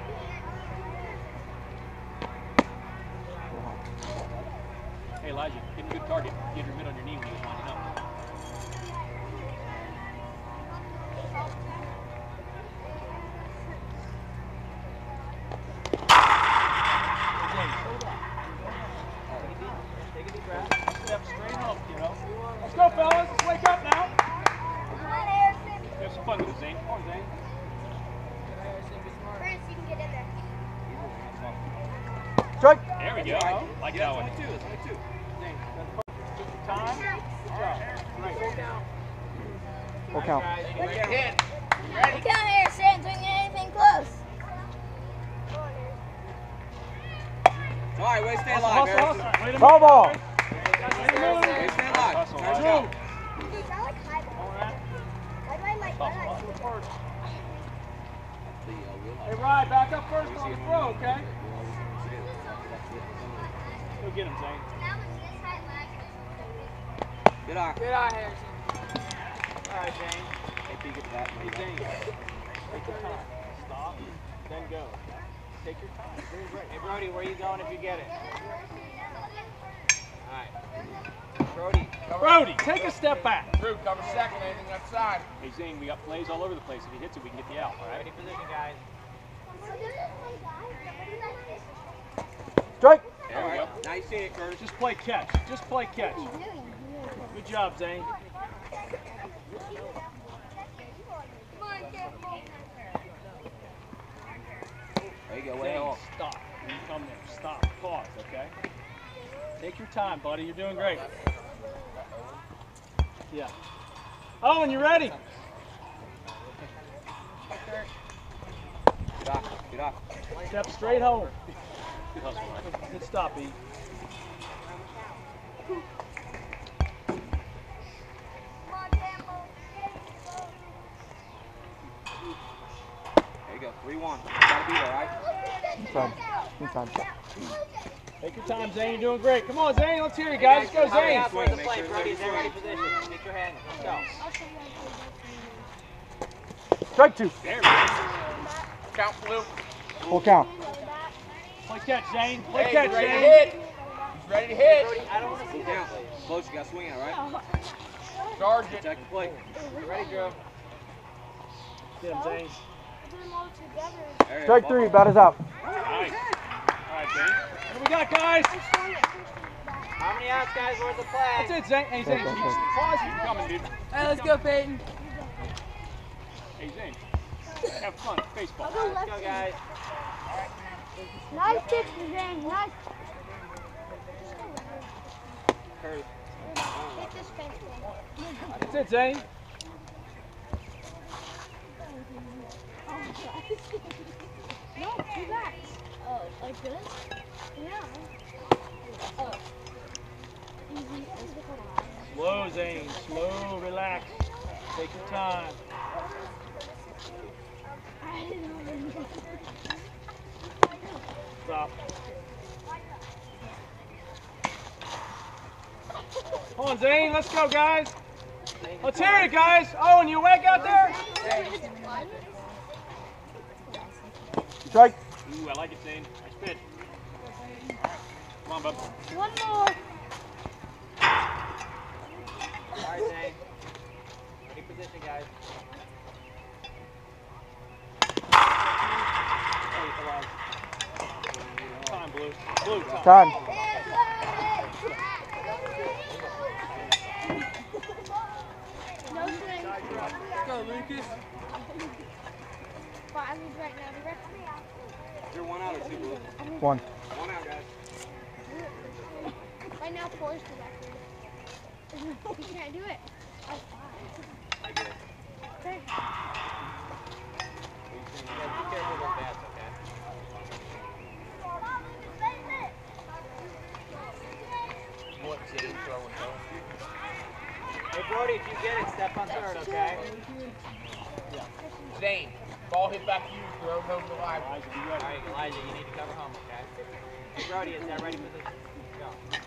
Hey, Elijah, get a good target. Get your mid on your knee when he was winding up. Take a deep breath. Step straight home, kiddo. Let's go, fellas. Let's wake up now. Have some fun with it, Zane. Come on, Zane. Strike. There we go. Like that one. twenty-two. It's twenty-two. Zane, time. Good job. Right. Full count. Guys, you Get ready? hit. Look out here, Sam, doing anything close. Alright, way to stay Hustle, alive, hustle, Harrison. hustle. Wait a Ball minute. ball. Way to stay alive. Hustle, Nice hustle. job. Dude, I like high ball. All right. Why do I like Hustle, that? hustle first. The, uh, wheelhouse. Hey, Ryan, back up first on the throw, okay? Go get him, Zane. Good eye. Good eye, Harrison. All right, Zane. Hey, peek at that. Hey, Zane. Take your time. Stop, then go. Take your time. You're doing great. Hey, Brody, where are you going if you get it? All right. Brody. Brody, take a step back. Drew, cover second. Anything left side. Hey, Zane, we got plays all over the place. If he hits it, we can get the out, all right? Ready position, guys. Strike. There we go. Now you see it, Curtis. Just play catch. Just play catch. Good job, Zane. There you go. Way Zane, off. stop. When you come there, stop. Pause, okay? Take your time, buddy. You're doing great. Yeah. Owen, you ready? Good eye. Good eye. Step straight home. Good hustle, Ryan. Good stop, E. There you go. three one. Gotta be there, right? Inside. Inside. Take your time, Zane. You're doing great. Come on, Zane. Let's hear you, guys. Let's go, How many Zane. outs? Where's the Make play? sure- Brody's make there, sure- ready position. Get your hand. Let's go. Strike two. There we go. Count blue. Full count. Play catch, Zane. Play Hey, catch, he's ready to Zane. hit. He's ready to hit. I don't want to see Full that count. play. Close. You gotta swing it, right? Charge it. Protect the plate. You ready, Drew? Get him, Zane. There you Strike go. three. Bat is out. Nice. All right, Zane. What do we got, guys? How many outs, guys? Where's the play? That's it, Zane. Hey, Zane. Okay, okay. Pause. Keep coming, dude. Hey, let's go, Peyton. Hey, Zane. Have fun. Baseball. Let's go, guys. Nice pitch, Zane. Nice. Curtis. Take this fence thing. That's it, Zane. No, two backs. Oh, like this? Yeah. Oh. Easy. Slow, Zane. Slow. Relax. Take your time. Stop. Come on, Zane. Let's go, guys. Let's hear it, guys. Owen, you awake out there? Strike. Ooh, I like it, Zane. Nice pitch. Come on, bub. One more. All right, Zane. Ready position, guys. Time, Blue. Blue, time. Time. Five is right now. The referee out. You're one out or two, Blue? One. One out, guys. Right now, four is the record. You can't do it. Oh, I get it. five. Yeah, be careful with those bats, okay? What, Jimmy, throwing home? Hey, Brody, if you get it, step on third, okay? Zane, ball hit back to you, throw it home to Elijah. Elijah, be All ready. right, Elijah, you need to cover home, okay? Hey, Brody, is that ready position? Go.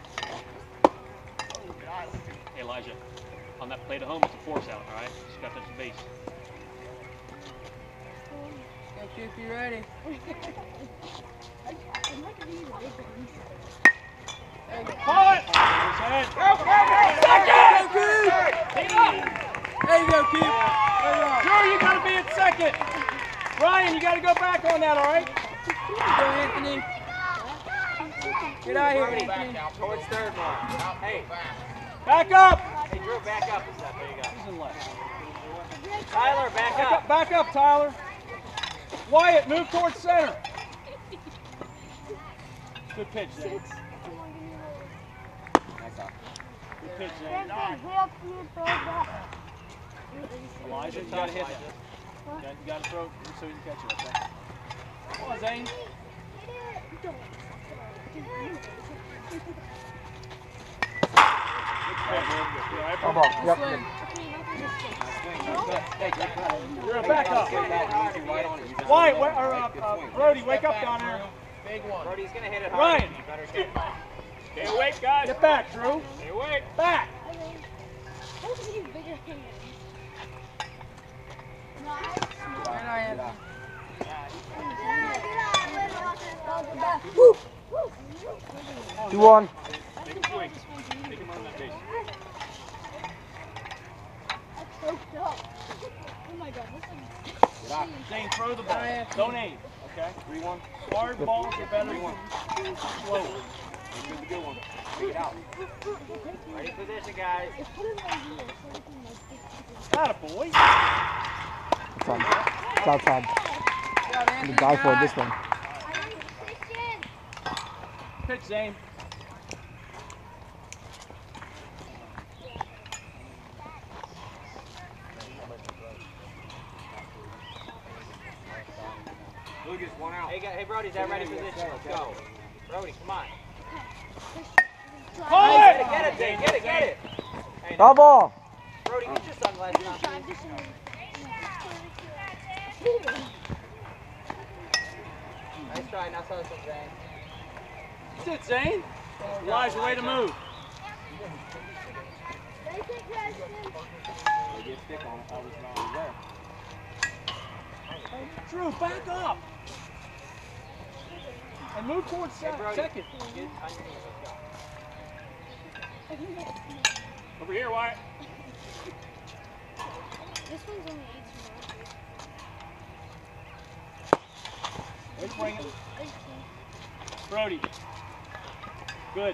Hey, Elijah, on that play to home, it's a force out, all right? Just got to touch the base. Hey, Coop, you ready? Call it! Head. Go, go, go! Second! There you go, Coop. Drew, you gotta be at second. Ryan, you gotta go back on that, all right? Go, Anthony. Get out of here, Brody, Anthony. towards third more. Hey, Back up. hey, Drew, back up a step. There you go. He's in left. Tyler, back Back up. up, back up, Tyler. Wyatt, move towards center. Good pitch, Zane. Good pitch, Zane. Elijah, you gotta hit that. You gotta, you gotta throw so you can catch it, okay? Come on, Zane. Ball ball. Yep. You're back up. Wyatt, wa- or, uh, uh, Brody, wake up down there. Big one. Brody's going to hit it hard. Ryan. You better get Stay awake, guys. Get back, Drew. Stay awake. Back. Two one. Take a swing. Take him on that base. Oh my god, Zane, throw the ball. Don't aim. Okay? three one. Hard balls are better than slow ones. Good to go one. Take it out. Ready position, guys. Attaboy. It's on. It's outside. I'm gonna die for it this one. Pitch, Zane. Lucas, one out. Hey, guys, hey, Brody, is that ready position? Let's go. Brody, come on. Call Get it, it! get it, Zane. Get it, get it. Hey, Ball ball. Brody, get your sunglasses on, please. Nice try. Now tell us something, Zane. That's it, Zane. Elijah, way to move. They get stick on it. I was not there. Drew, back up. And move towards Hey, se- Brody, second. get on your knees. Let's go. Over here, Wyatt. This one's only eighteen. Let's bring it. Brody. Good.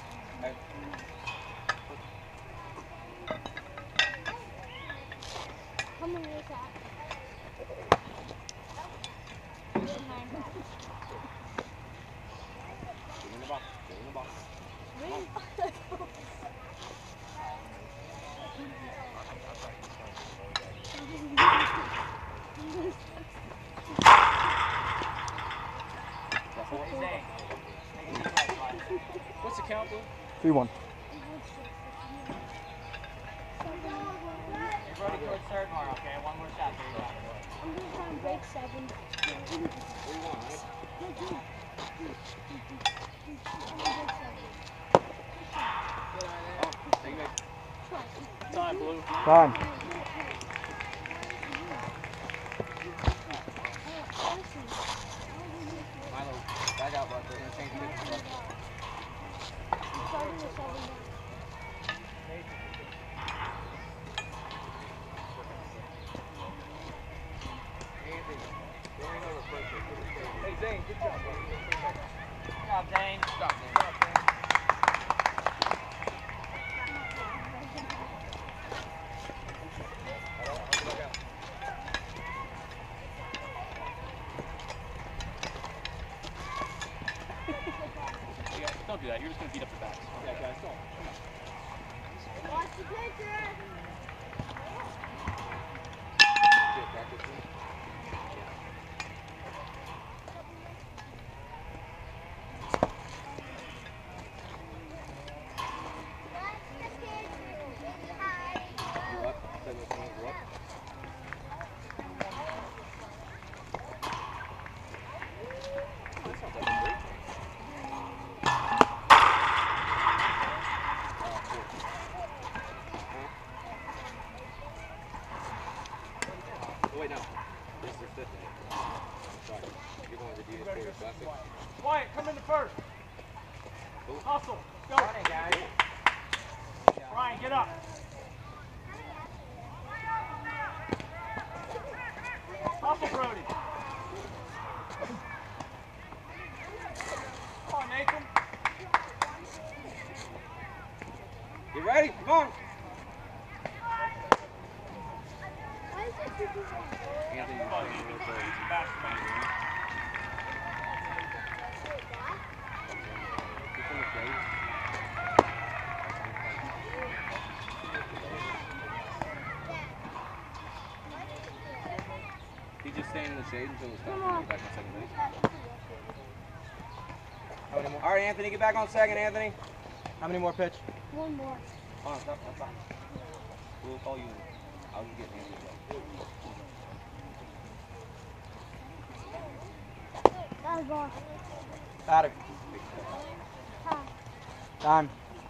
How many is that? Get in the box. Get in the box. What's the count, Blue? Three one. Hey, Brody, towards third more, okay? One more shot. There you go. I'm gonna try and break seven. Time, Blue. Time. Milo, back out, bro. They're going to change pitches, bro. Starting with seven. Hey, Zane, good job, bro. Good job, Zane. Stop, Zane. that. You're just going to beat up the backs. Okay, guys, don't. Watch the picture. Wait, no. This is fifteen. Sorry. You're going to do this for your classic. Wyatt, come in the first. Hustle. Go. Running, guys. Ryan, get up. Hustle, Brody. Come on, Nathan. You ready? Come on. Anthony, Come on, Nathan. Easy basketball. He just staying in the shade until it's time to get back on second base. How many more? All right, Anthony, get back on second, Anthony. How many more pitch? One more. Hold on, stop, stop, stop. We'll call you. I'll just get Anthony. That ball. Batter. Time.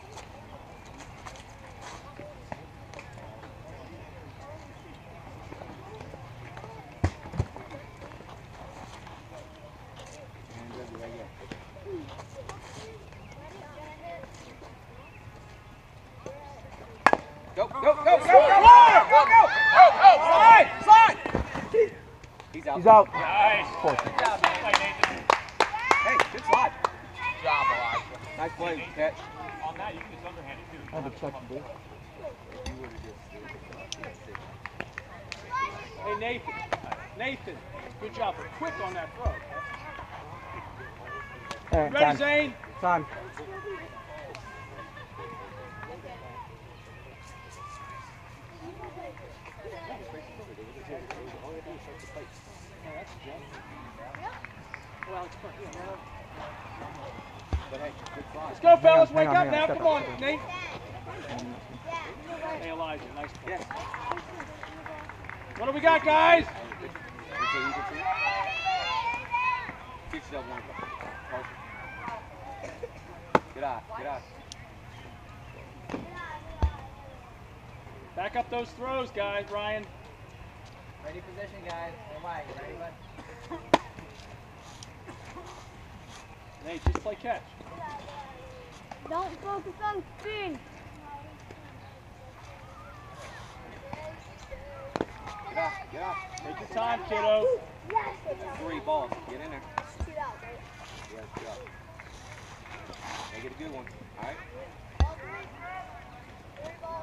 Go, go, go, go, go, go, go, go, go, slide, slide. He's out. He's out. Nice. Four. Good job, Nathan. Hey, good slide. Good job, Elijah. Nice play, catch. On that, you can just underhand it, too. I had to check the ball. Hey, Nathan. Nathan, good job. But quick on that throw. Hey, Ready, time. Zane? Time. But hey, good slide. Let's go, fellas. Hang Wake on, up hang on, now. step Come up, on, step up. Nate. Hey, Elijah. Nice play. Yes. What do we got, guys? Until you can see. Teach yourself one. Good eye, good eye. Back up those throws, guys. Ryan. Ready position, guys. Hey, Wyatt, you ready, bud? Nate, just play catch. Don't focus on spin. Get out, get out. Take your time, kiddo. Yes. Three balls. Get in there. Shoot out, right? Yes, get out. Make it a good one. All right. All three. Three balls.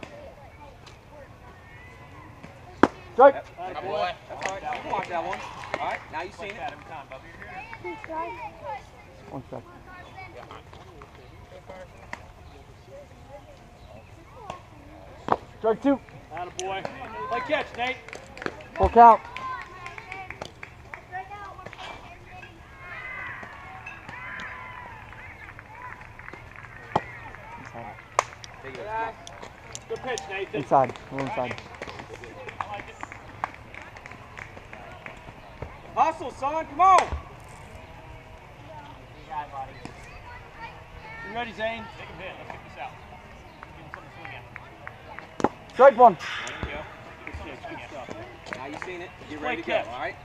Strike. Yep. All right, That's boy. all right. You can watch that one. All right. Now you've seen it. Every time, Bubby. Two strikes. One second. Strike two. Attaboy. Play catch, Nate. Full count. Inside. Take it. Let's Good pitch, Nathan. Inside. We're inside. I like it. go. Hustle, son. Come on. You got it, buddy. You ready, Zane? Take him hit. Let's get this out. Give him something to swing at. Strike one. There you go. Give him something to swing at. Now you've seen it. Get Play ready to catch. go. All right.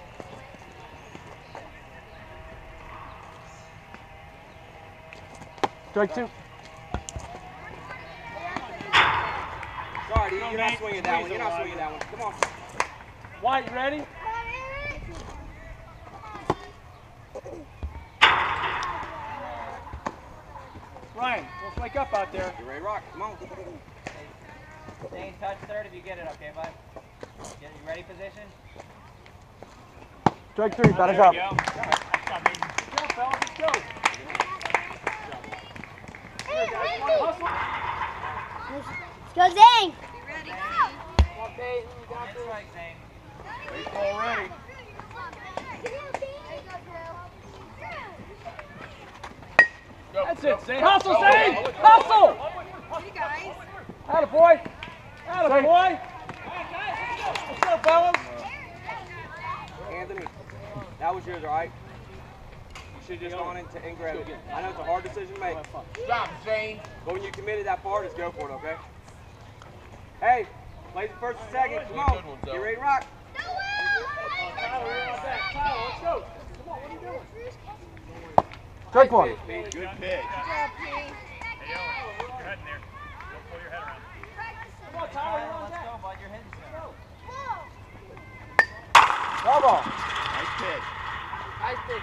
Strike two. Sorry, dude. Go, You're not Nate. swinging that one. Squeeze You're it, not Elijah. swinging that one. Come on. Wyatt, you ready? Ryan, let's wake up out there. You ready to rock? Come on. Zane, touch third if you get it, okay, bud? Get you ready position? Strike three. Batter's There up. we go. Good job, Nathan. Good job, fellas. Let's go. Let's go, Zane. That's right, Zane. Baseball ready. That's it, Zane. Hustle, Zane! Hustle! Atta boy! Atta boy! What's up, fellas? Anthony, that was yours, all right? You should have just gone into and grabbed it. I know it's a hard decision to make. Stop, Zane. But when you committed that far, just go for it, okay? Hey, plays the first and second. Come on. Get ready to rock. Tyler, you're on deck. Tyler, let's go. Come on, what are you doing? Strike one. Good pitch. Hey, yo, you're heading there. Don't pull your head around. Come on, Tyler, you're on Let's deck. go, bud. You're hitting stuff. Foul ball. Nice pitch. Nice pitch.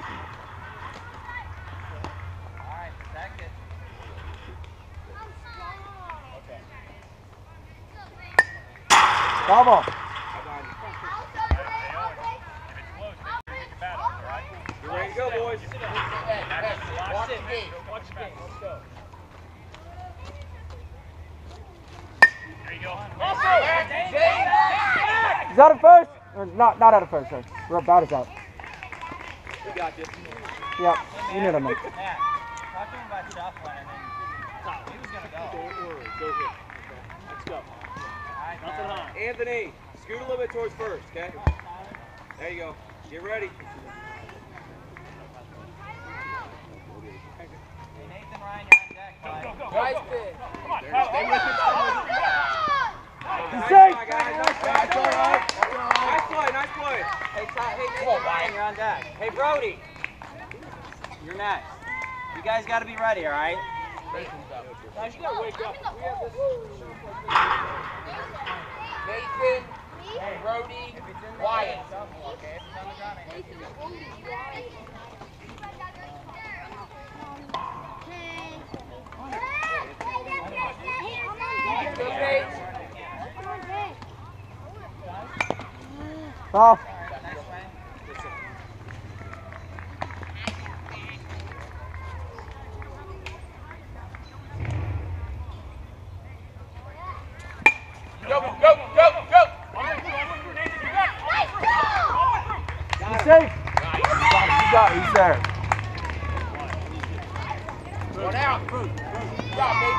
All right, second. Foul ball. If it's close, make sure you get your bat off, all right? You ready to go, boys? Watch the game. Watch the game. Let's go. There you go. He's out of first. Or not, not out of first, sorry. We're about is out. We got this. Yep, you know what I meant. Matt, talk to him about shuffling and then he was going to go. Go here. Let's go. All right, Nothing Tyler. on. Anthony, scoot a little bit towards first, okay? There you go. Get ready. Hey, Nathan Ryan, you're on deck, bud. Go, go, go. Nice go. pitch. Come on, Stay Tyler. with it. Stay with it. Nice safe. play, guys. Nice play. That's all right. That's all right. Nice play. Nice play. Hey, Ty, hey, Nathan Ryan, you're on deck. Hey, Brody. You're next. You guys got to be ready, all right? Guys, you gotta wake up. We have this. Nathan, Brody, Wyatt. Good pitch. Foul. Nice swing. Go, go, go, go. He's safe. You got it. He's there. One out. Good job, baby.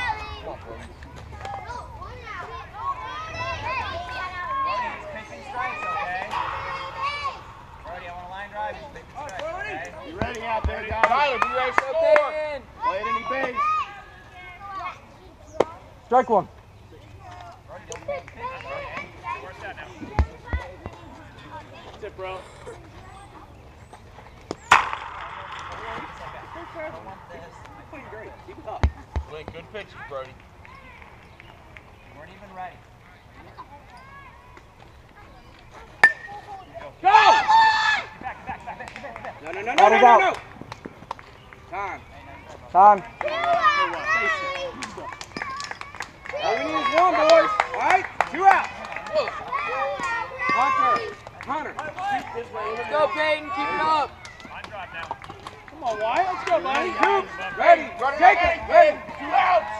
Brody, he's pitching strikes, okay? Brody, I want a line drive. He's pitching strikes, okay? You ready out there, guys? Tyler, be ready to score. Play at any base. Strike one. Brody, don't pitch pitch, okay? Where's that now? That's it, bro. I want this. Playing great. Keep it up. Wait, good pitches, Brody. You weren't even ready. Go! No, no, no, no, Out no, is no, out. no. Time. Time. All we need is one, boys. All right? Two out. Hunter. Hunter. Go, Peyton. Keep it up. Line drive now. Come on, Wyatt. Let's go, buddy. Ready. Take it. Ready. Two outs.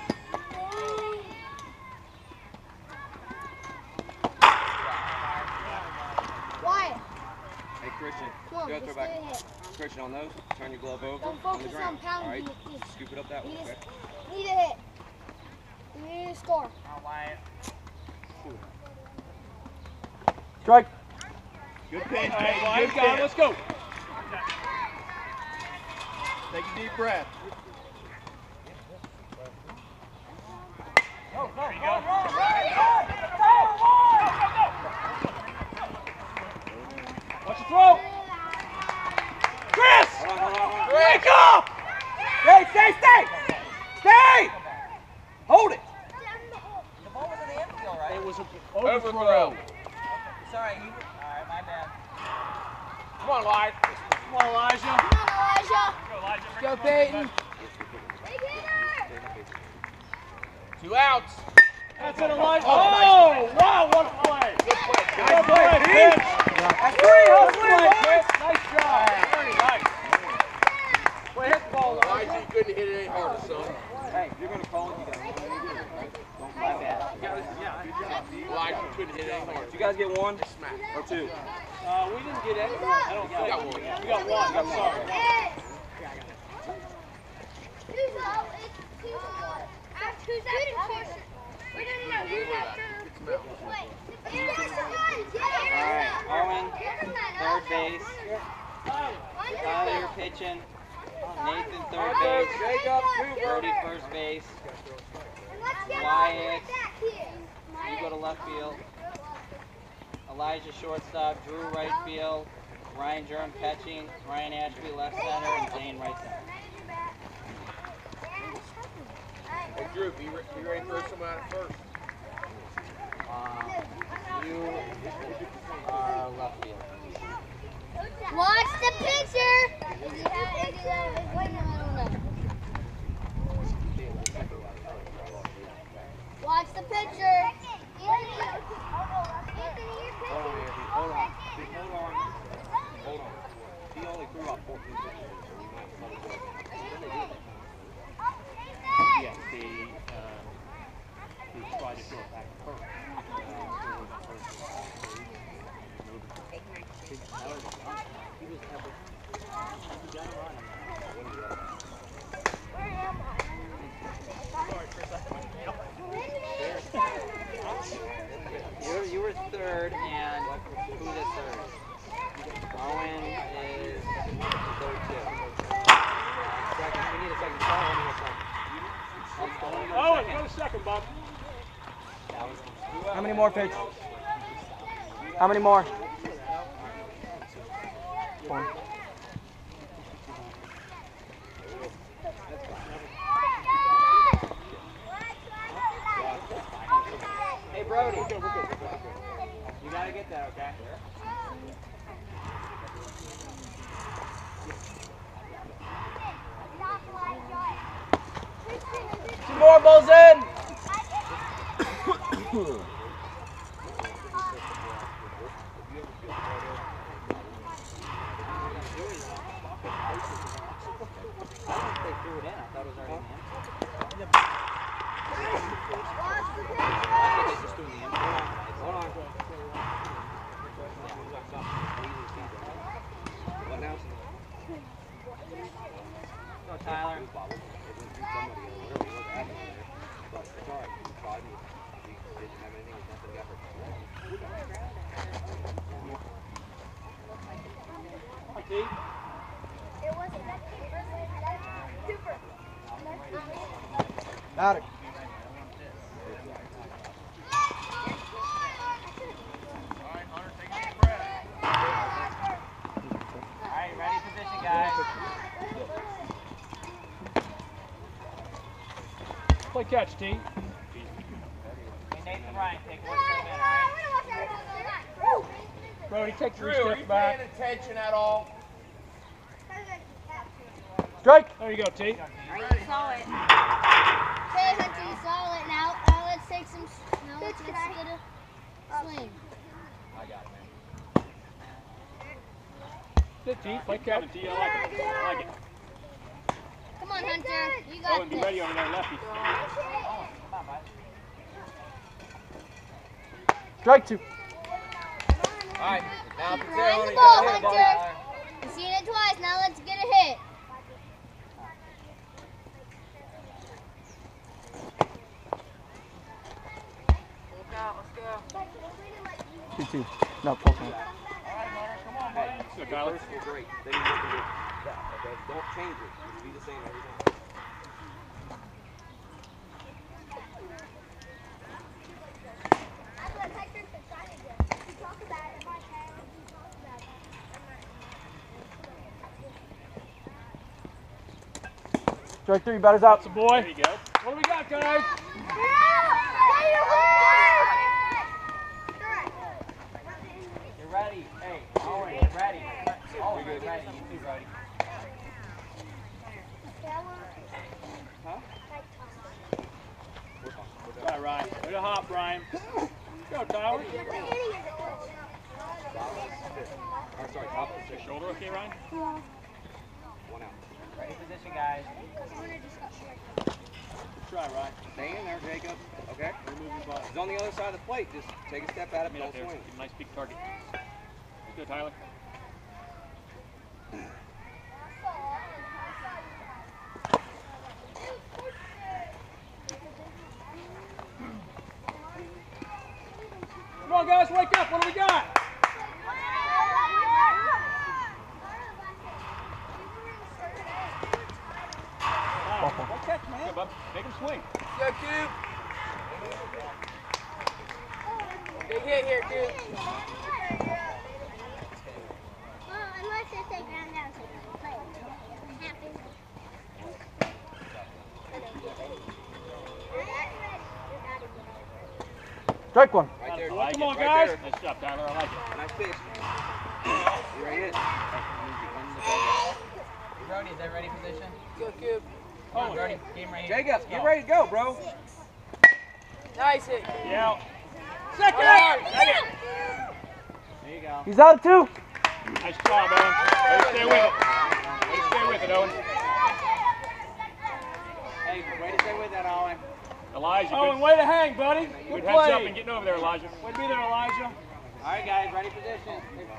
Wyatt, Hey, Christian. come on, Go just throw back. stay ahead. Christian, on those, turn your glove over Don't on the focus ground. on pounding, All right? you just- Scoop it up that way, You okay? just need a hit. You need to score. All Wyatt. Strike. Good pitch, All right, Peyton. Wyatt, Good got it. pitch. Let's go. Take a deep breath. There you go. Watch the throw. Chris! Hold on, hold on, hold on. Wake up! Stay, stay, stay! Stay! Hold it! The ball was in the infield, right? It was an Overthrow. overthrow. Sorry, you. All right, my bad. Come on, Wyatt. Come on, Elijah. Come on, Elijah. Go, Elijah. Bring Go, the ball Peyton. back. Big hitter. Two outs. That's it, Elijah. Oh, wow, what a play. Good play. Good Nice play, play, Chris. That's three, hustle in, boys! Nice job. Very nice. Well, hit the ball, Elijah. Elijah, you couldn't hit it any harder, son. Or two? Uh, we didn't get any. I don't think. We got one. We got one. I'm sorry. Who's up? It's two up. Who's after? Wait, no, no, no. Who's after? Wait. Alright, Owen, third base. Tyler, you're pitching. Nathan, third base. Brody, first base. Wyatt, you go to left field. Elijah, shortstop. Drew, right field. Ryan Jerm, catching. Ryan Ashby, left center. And Zane, right center. Hey, Drew, be, re be ready for someone out at first. Um, you are left field. Watch the picture. Wait, no, I don't know. Watch the picture. Hold on, Andy. Hold on. Hold on. Hold on. He only threw out fourteen pitches. Yes, the, um, he tried to throw it back first. You, you were third, and who's at third? Owen is third too. Second, we need a second call. Let me go second. Oh, go to second, Bob. How many more, Paige? How many more? One. Hey, Brody. You gotta get that, okay? Two more, balls in! They threw it in. I thought it was already in the end. Hold on. What now? Go, Tyler. Got it. Alright, ready position, guys. Play catch, T. Hey, Nathan Ryan, take one step in, alright? Brody, take three Drew, are steps you back. paying attention at all? Strike! There you go, T. Okay, Hunter, you saw it. Now, now let's take some. Now let's, let's get a swing. I got it, man. Good, T. Play Keep catch. coming, T. I like it. I like it. Come on, Hunter. You got Owen, be this. ready over there, lefty. Come on, bud. Strike two. Alright, now if it's there, Find honey, the you ball, gotta hit, buddy. Hunter. You've seen it twice. Now let's get a hit. Two, two. No, full time. Good, Tyler. First was great. Then you look at it. Yeah, okay? Don't change it. Just be the same every time. Strike three, batter's out. That's a boy. There you go. What do we got, guys? You're ready. Hey, Owen, you're ready. Owen, you're ready. You too, Brody. All right, Ryan. Way to hop, Ryan. Go, Tyler. Oh, sorry, top of the Your shoulder okay, Ryan? one out. Ready position, guys. Try, Ryan. Stay in there, Jacob. Okay? Remove your body. He's on the other side of the plate. Just take a step at it, Get don't up there. swing. Get a nice big target. Good, Tyler. Come on, guys, wake up. What do we got? Good catch, man. Good, bub. Make him swing. Go, Coop. Big hit here, Coop. Well, unless if they ground down to the play. Happens. Strike one. Right there. I like Come it. on, Right guys. there. Nice job, Tyler. I like it. Nice pitch. You're right in. Brody, is that ready position? Go, Coop. Come on, Brody. Game ready. Jacob, Let's get go. ready to go, bro. Nice hit. Yeah. Second! There you go. He's out of two. Nice job, Owen. Way to stay with it. Way to stay with it, Owen. Hey, way to stay with that, Owen. Elijah, Owen, good, way to hang, buddy. good Good heads up and play. getting over there, Elijah. Way to be there, Elijah. All right, guys, ready position.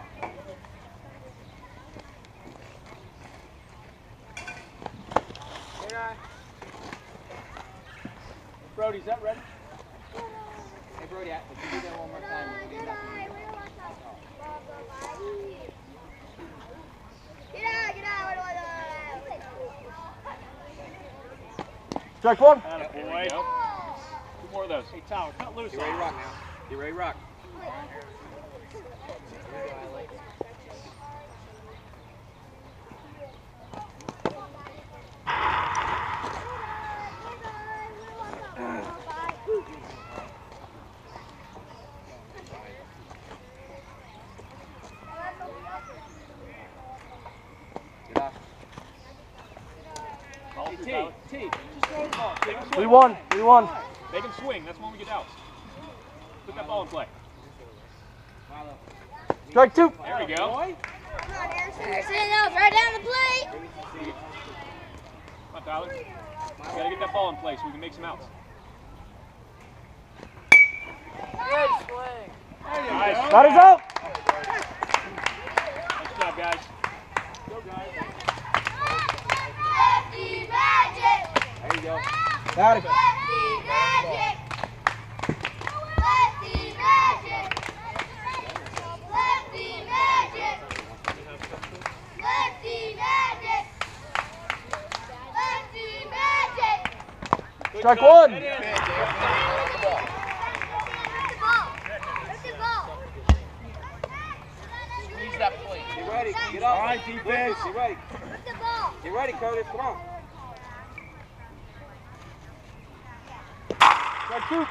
Brody, is that ready? Hey, Brody, if you do that one more time, we'll get nothing. Get out, get out. Strike one. There we go. Two more of those. Hey, Tyler, cut loose. Get ready to rock now. Get ready to rock. Get off. Ball Hey, through, T, Tyler. T, just throw the ball. Make him We swing. won. We won. Make him swing. That's when we get outs. Put that ball in play. Strike two. There we go. Boy. Come on, Anderson. Send those right down the plate. Come on, Tyler. We gotta get that ball in play so we can make some outs. Good swing. Nice. That is out. Nice job, guys. Go, guys. Lefty magic. There you go. Got it. Lefty magic. Lefty magic. Lefty magic. Lefty magic. Lefty magic. Strike one. Where's the ball? Where's the ball? Squeeze that plate. Get ready. Get up. All right, defense. Get ready. Where's the ball? Get ready, Curtis. Come on. Strike two.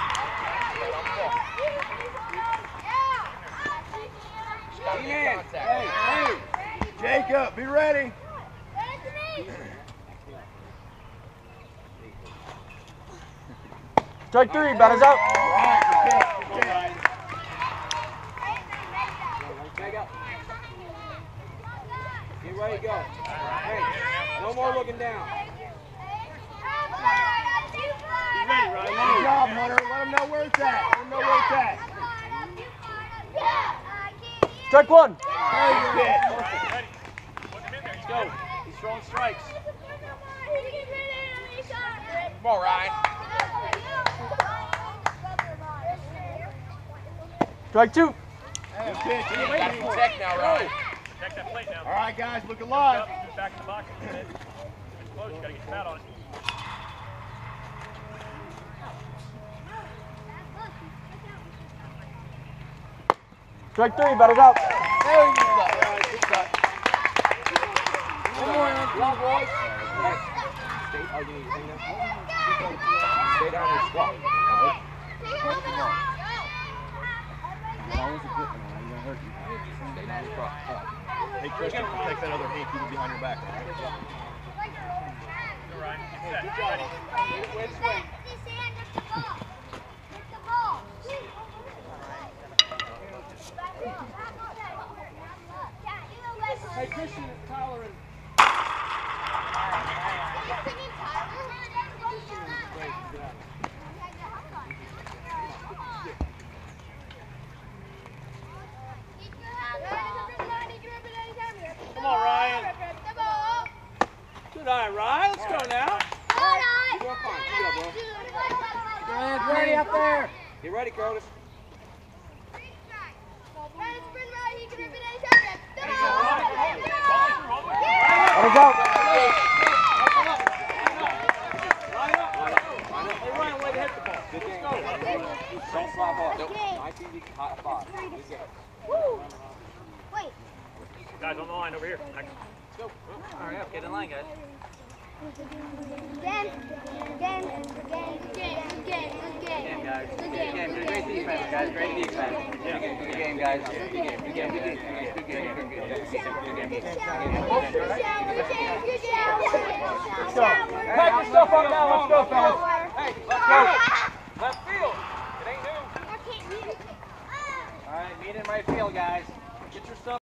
Ian. Hey, hey. Jacob, be ready. Strike three. Batter's out. All right, good catch, good catch. Jacob. Get ready to go. Hey, no more looking down. Ready, Ryan. Good job, Hunter. Let him know where it's at. Let him know where it's at. Strike one. Very good pitch. Ready. Let's go. He's throwing strikes. Come on, Ryan. Strike two. Good pitch. You got to protect now, Ryan. Check that plate now. All right, guys, look alive. Up, just back in the box a little bit. It's close. You gotta get some out on it. Strike three. Batter's out. There you go. All right, good cut. One more, Andrew, boys. Hey, stay, oh, you need to hang down. Stay down and squat. Stay down and squat. Hey, Christian, take that other hand, keep it behind your back. Go, Ryan. Get set. Ready. Hey, Christian, Tyler, and Come on, Ryan. Good eye, Ryan. Let's go now. Ready up there. Get ready, Curtis. Let it go. Hey, Ryan, way to hit the ball. Good game. Let's go. Don't slap off. Nope. nice easy hot spot. Wait. Guys on the line over here. Next. Hurry up, get in line, guys. Again, again, again, again, again, again. Game, guys. Good game. Great defense, guys. Great defense. Yeah. Good game, guys. Good game. Good game. Good game. Good game. Good game. Good game. Let's go. Pack yourself up now. Let's go, fellas. Hey, let's go. Left field. It ain't new. All right, meet in right field, guys. Get your stuff.